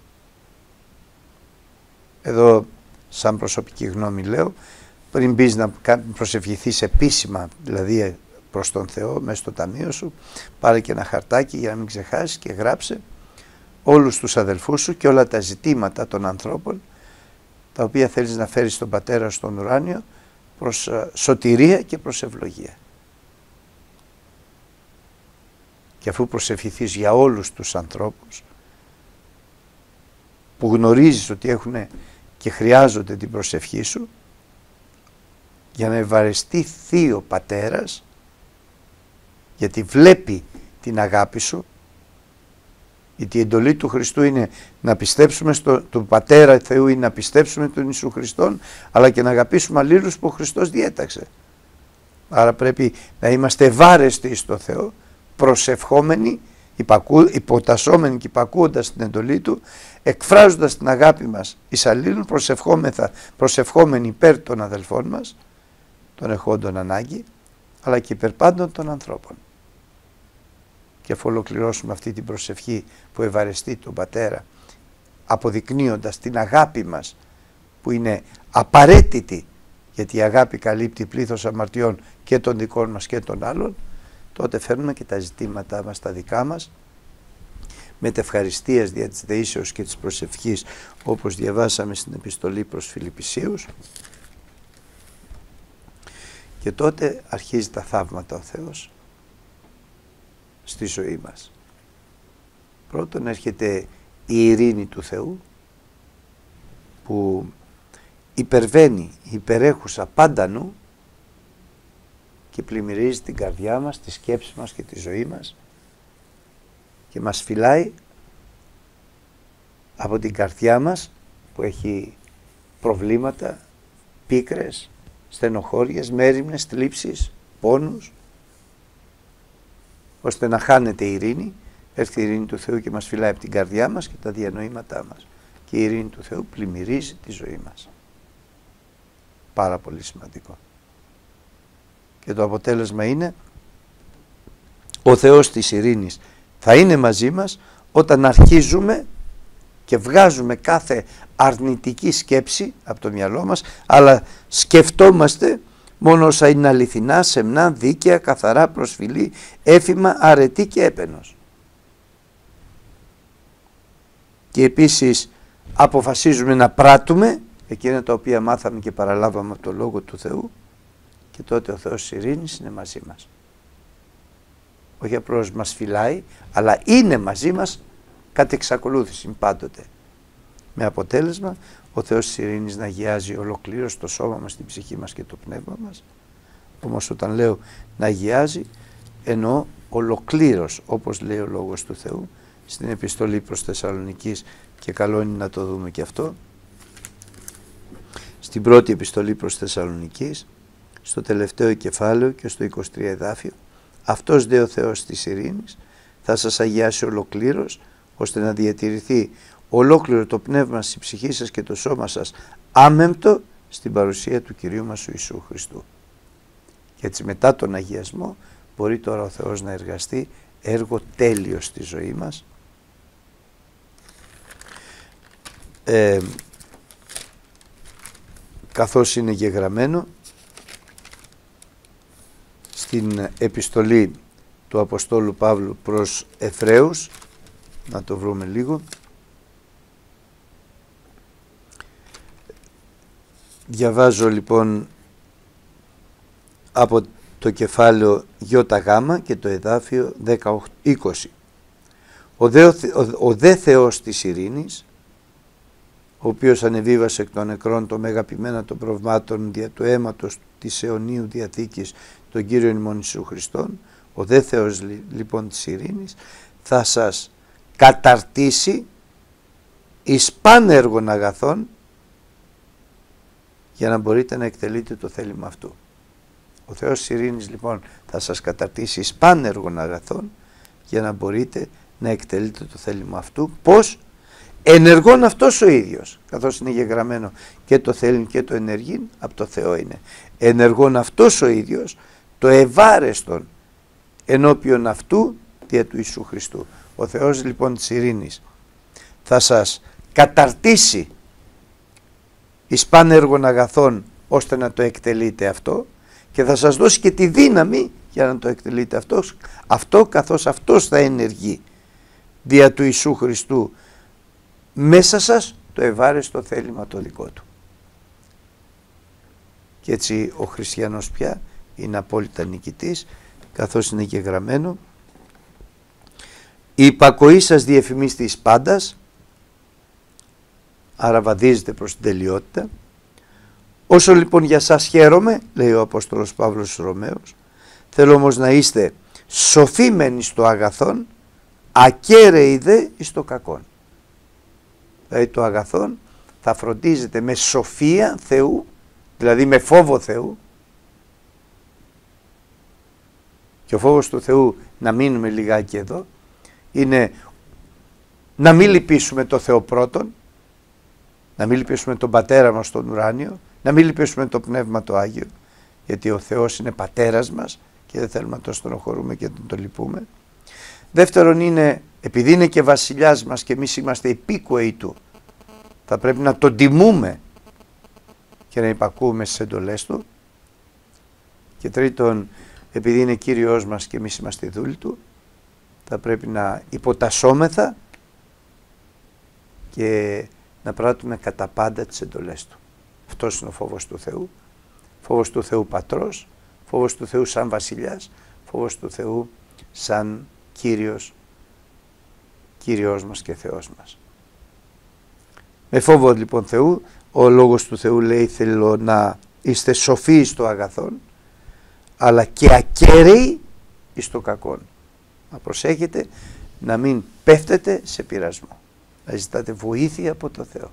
Εδώ σαν προσωπική γνώμη λέω, πριν μπεις να προσευχηθείς επίσημα, δηλαδή προς τον Θεό μέσα στο ταμείο σου, πάρε και ένα χαρτάκι για να μην ξεχάσεις και γράψε όλους τους αδελφούς σου και όλα τα ζητήματα των ανθρώπων τα οποία θέλεις να φέρεις στον Πατέρα στον ουράνιο προς σωτηρία και προς ευλογία. Και αφού προσευχηθείς για όλους τους ανθρώπους που γνωρίζεις ότι έχουν και χρειάζονται την προσευχή σου, για να ευαρεστεί Θείο Πατέρας, γιατί βλέπει την αγάπη σου, γιατί η εντολή του Χριστού είναι να πιστέψουμε στον Πατέρα Θεού ή να πιστέψουμε τον Ιησού Χριστόν, αλλά και να αγαπήσουμε αλλήλους που ο Χριστός διέταξε. Άρα πρέπει να είμαστε ευάρεστοι στο Θεό, προσευχόμενοι, υποτασσόμενοι και υπακούοντας την εντολή Του, εκφράζοντας την αγάπη μας εις αλλήλων, προσευχόμενοι υπέρ των αδελφών μας, των εχόντων ανάγκη, αλλά και υπέρ πάντων των ανθρώπων. Και αφού ολοκληρώσουμε αυτή την προσευχή που ευαρεστεί τον Πατέρα, αποδεικνύοντας την αγάπη μας που είναι απαραίτητη, γιατί η αγάπη καλύπτει πλήθος αμαρτιών και των δικών μας και των άλλων, τότε φέρνουμε και τα ζητήματά μας τα δικά μας, μετευχαριστίας δια της δεήσεως και της προσευχής, όπως διαβάσαμε στην επιστολή προς Φιλιππισίους, και τότε αρχίζει τα θαύματα ο Θεός στη ζωή μας. Πρώτον έρχεται η ειρήνη του Θεού που υπερβαίνει, υπερέχουσα πάντα νου και πλημμυρίζει την καρδιά μας, τη σκέψη μας και τη ζωή μας και μας φυλάει από την καρδιά μας που έχει προβλήματα, πίκρες, στενοχώριες, μέριμνες, θλίψεις, πόνους, ώστε να χάνεται η ειρήνη. Έρχεται η ειρήνη του Θεού και μας φυλάει από την καρδιά μας και τα διανοήματά μας. Και η ειρήνη του Θεού πλημμυρίζει τη ζωή μας. Πάρα πολύ σημαντικό. Και το αποτέλεσμα είναι ο Θεός της ειρήνης θα είναι μαζί μας όταν αρχίζουμε και βγάζουμε κάθε αρνητική σκέψη από το μυαλό μας, αλλά σκεφτόμαστε μόνο όσα είναι αληθινά, σεμνά, δίκαια, καθαρά, προσφυλή, έφημα, αρετή και έπαινος. Και επίσης αποφασίζουμε να πράττουμε εκείνα τα οποία μάθαμε και παραλάβαμε από το Λόγο του Θεού, και τότε ο Θεός της ειρήνης είναι μαζί μας. Όχι απλώς μας φυλάει, αλλά είναι μαζί μας κατ' εξακολούθηση πάντοτε. Με αποτέλεσμα ο Θεός της ειρήνης να αγιάζει ολοκλήρως το σώμα μας, την ψυχή μας και το πνεύμα μας. Όμως όταν λέω να αγιάζει, εννοώ ολοκλήρως, όπως λέει ο Λόγος του Θεού στην επιστολή προς Θεσσαλονικείς, και καλό είναι να το δούμε και αυτό. Στην πρώτη επιστολή προς Θεσσαλονικείς, στο τελευταίο κεφάλαιο και στο 23 εδάφιο, αυτός δε ο Θεός της ειρήνης θα σας αγιάσει ολοκλήρως, ώστε να διατηρηθεί ολόκληρο το πνεύμα στη ψυχή σας και το σώμα σας άμεμπτο στην παρουσία του Κυρίου μας του Ιησού Χριστού. Και έτσι μετά τον αγιασμό μπορεί τώρα ο Θεός να εργαστεί έργο τέλειο στη ζωή μας, καθώς είναι γεγραμμένο στην επιστολή του Αποστόλου Παύλου προς Εβραίους. Να το βρούμε λίγο. Διαβάζω λοιπόν από το κεφάλαιο ΙΓ και το εδάφιο 20. Ο δε Θεός της ειρήνης, ο οποίος ανεβίβασε εκ των νεκρών το μεγαπημένα των προβλημάτων δια του αίματος της αιωνίου διαθήκης τον Κύριο ημών Ιησού Χριστόν, ο δε Θεός λοιπόν της ειρήνης θα σας καταρτήσει εις πάνεργων αγαθών, για να μπορείτε να εκτελείτε το θέλημα αυτού. Ο Θεός της ειρήνης λοιπόν θα σας καταρτήσει εις πάνεργων αγαθών, για να μπορείτε να εκτελείτε το θέλημα αυτού. Πώς? Ενεργών αυτός ο ίδιος, καθώς είναι γεγραμμένο και το θέλει και το ενεργεί από το Θεό είναι. Ενεργών αυτός ο ίδιος, το ευάρεστον ενώπιον αυτού δια του Ιησού Χριστού. Ο Θεός λοιπόν της ειρήνης θα σας καταρτήσει εις πάνεργων αγαθών, ώστε να το εκτελείτε αυτό, και θα σας δώσει και τη δύναμη για να το εκτελείτε αυτό, καθώς αυτός θα ενεργεί δια του Ιησού Χριστού μέσα σας το ευάρεστο θέλημα το δικό του. Και έτσι ο χριστιανός πια είναι απόλυτα νικητής, καθώς είναι και γραμμένο, η υπακοή σας διεφημίστη εις πάντας, άρα βαδίζετε προς την τελειότητα. Όσο λοιπόν για σας χαίρομαι, λέει ο Απόστολος Παύλος στους Ρωμαίους, θέλω όμως να είστε σοφοί μεν εις το αγαθόν, ακέραιοι δε εις το κακόν. Δηλαδή το αγαθόν θα φροντίζεται με σοφία Θεού, δηλαδή με φόβο Θεού, και ο φόβος του Θεού, να μείνουμε λιγάκι εδώ, είναι να μην λυπήσουμε το Θεό πρώτον, να μην λυπήσουμε τον Πατέρα μας τον ουράνιο, να μην λυπήσουμε το Πνεύμα το Άγιο, γιατί ο Θεός είναι Πατέρας μας και δεν θέλουμε να το στενοχωρούμε και να το λυπούμε. Δεύτερον είναι, επειδή είναι και βασιλιάς μας και εμείς είμαστε υπήκοοι του, θα πρέπει να τον τιμούμε και να υπακούμε στις εντολές του. Και τρίτον, επειδή είναι Κύριος μας και εμείς είμαστε δούλοι του, θα πρέπει να υποτασσόμεθα και να πράττουμε κατά πάντα τις εντολές του. Αυτός είναι ο φόβος του Θεού. Φόβος του Θεού Πατρός, φόβος του Θεού σαν βασιλιάς, φόβος του Θεού σαν Κύριος μας και Θεός μας. Με φόβο λοιπόν Θεού, ο Λόγος του Θεού λέει, θέλω να είστε σοφοί στο αγαθόν, αλλά και ακέραιοι εις το κακόν. Να προσέχετε να μην πέφτετε σε πειρασμό, να ζητάτε βοήθεια από το Θεό.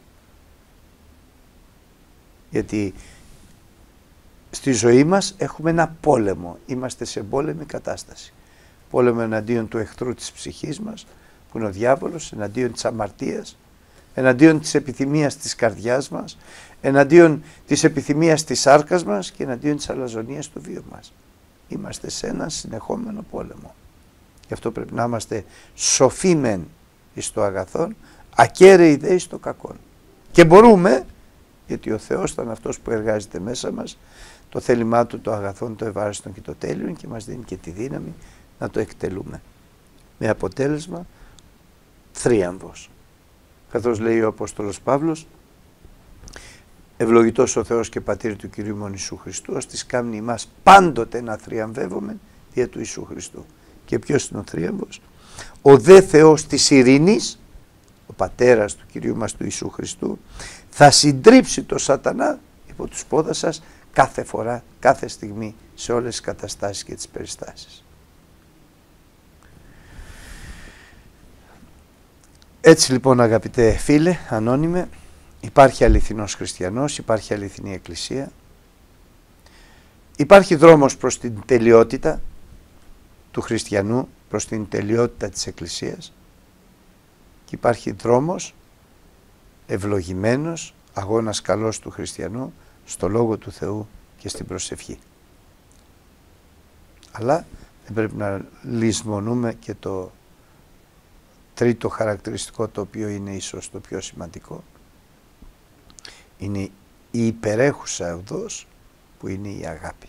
Γιατί στη ζωή μας έχουμε ένα πόλεμο, είμαστε σε πόλεμη κατάσταση. Πόλεμο εναντίον του εχθρού της ψυχής μας, που είναι ο διάβολος, εναντίον της αμαρτίας, εναντίον της επιθυμίας της καρδιάς μας, εναντίον της επιθυμίας της σάρκας μας και εναντίον της αλαζονίας του βίου μας. Είμαστε σε ένα συνεχόμενο πόλεμο. Γι' αυτό πρέπει να είμαστε σοφοί μεν εις το αγαθόν, ακέραιοι δε εις το κακόν. Και μπορούμε, γιατί ο Θεός ήταν αυτός που εργάζεται μέσα μας, το θέλημά του, το αγαθόν, το ευάρεστον και το τέλειον, και μας δίνει και τη δύναμη να το εκτελούμε. Με αποτέλεσμα θρίαμβος. Καθώς λέει ο Απόστολος Παύλος, ευλογητός ο Θεός και Πατήρ του Κυρίου ημών Ιησού Χριστού, ως της κάμνη μας πάντοτε να θριαμβεύουμε δια του Ιησού Χριστού. Και ποιος είναι ο θρίαμβος? Ο δε Θεός της ειρήνης, ο Πατέρας του Κυρίου μας του Ιησού Χριστού, θα συντρίψει το σατανά υπό τους πόδας σας κάθε φορά, κάθε στιγμή, σε όλες τις καταστάσεις και τις περιστάσεις. Έτσι λοιπόν, αγαπητέ φίλε, ανώνυμε, υπάρχει αληθινός χριστιανός, υπάρχει αληθινή εκκλησία, υπάρχει δρόμος προς την τελειότητα του χριστιανού, προς την τελειότητα της εκκλησίας, και υπάρχει δρόμος ευλογημένος, αγώνας καλός του χριστιανού στο Λόγο του Θεού και στην προσευχή. Αλλά δεν πρέπει να λησμονούμε και το τρίτο χαρακτηριστικό, το οποίο είναι ίσως το πιο σημαντικό. Είναι η υπερέχουσα οδός, που είναι η αγάπη.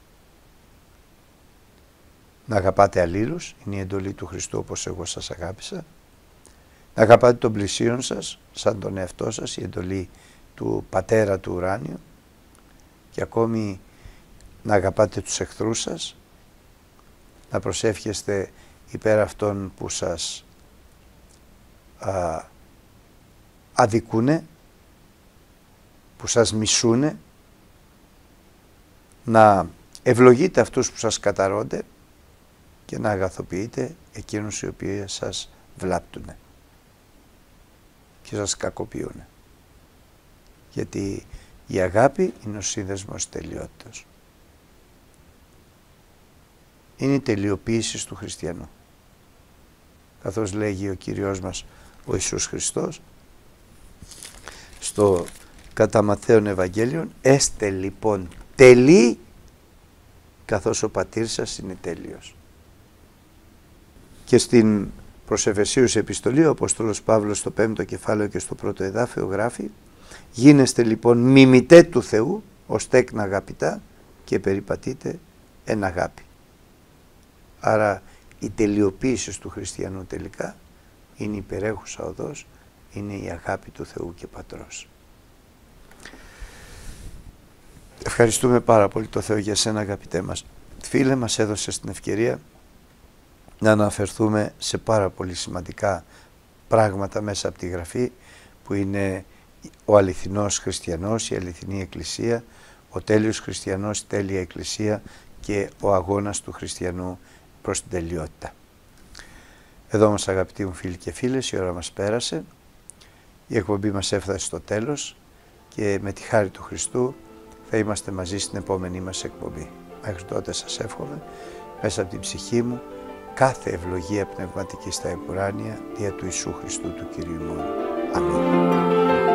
Να αγαπάτε αλλήλους, είναι η εντολή του Χριστού, όπως εγώ σας αγάπησα. Να αγαπάτε τον πλησίον σας σαν τον εαυτό σας, η εντολή του Πατέρα του ουράνιου. Και ακόμη να αγαπάτε τους εχθρούς σας, να προσεύχεστε υπέρ αυτών που σας αδικούνε, που σας μισούνε, να ευλογείτε αυτούς που σας καταρρώνται και να αγαθοποιείτε εκείνους οι οποίοι σας βλάπτουνε και σας κακοποιούνε. Γιατί η αγάπη είναι ο σύνδεσμος τελειότητας. Είναι η τελειοποίηση του χριστιανού. Καθώς λέγει ο Κύριος μας ο Ιησούς Χριστός στο κατά Ματθαίον Ευαγγέλιον, έστε λοιπόν τελεί καθώς ο πατήρ σας είναι τέλειος. Και στην προς Εφεσίους επιστολή, ο Απόστολος Παύλος στο 5ο κεφάλαιο και στο 1ο εδάφιο γράφει, γίνεστε λοιπόν μιμητέ του Θεού ως τέκνα αγαπητά και περιπατείτε εν αγάπη. Άρα η τελειοποίηση του χριστιανού τελικά είναι η υπερέχουσα οδός, είναι η αγάπη του Θεού και Πατρός. Ευχαριστούμε πάρα πολύ το Θεό για σένα, αγαπητέ μας φίλε. Μας έδωσε την ευκαιρία να αναφερθούμε σε πάρα πολύ σημαντικά πράγματα μέσα από τη Γραφή, που είναι ο αληθινός χριστιανός, η αληθινή εκκλησία, ο τέλειος χριστιανός, η τέλεια εκκλησία και ο αγώνας του χριστιανού προς την τελειότητα. Εδώ όμως, αγαπητοί μου φίλοι και φίλες, η ώρα μας πέρασε, η εκπομπή μας έφτασε στο τέλος και με τη χάρη του Χριστού θα είμαστε μαζί στην επόμενή μας εκπομπή. Μέχρι τότε σας εύχομαι μέσα από την ψυχή μου κάθε ευλογία πνευματική στα επουράνια δια του Ιησού Χριστού του Κυρίου μου. Αμήν.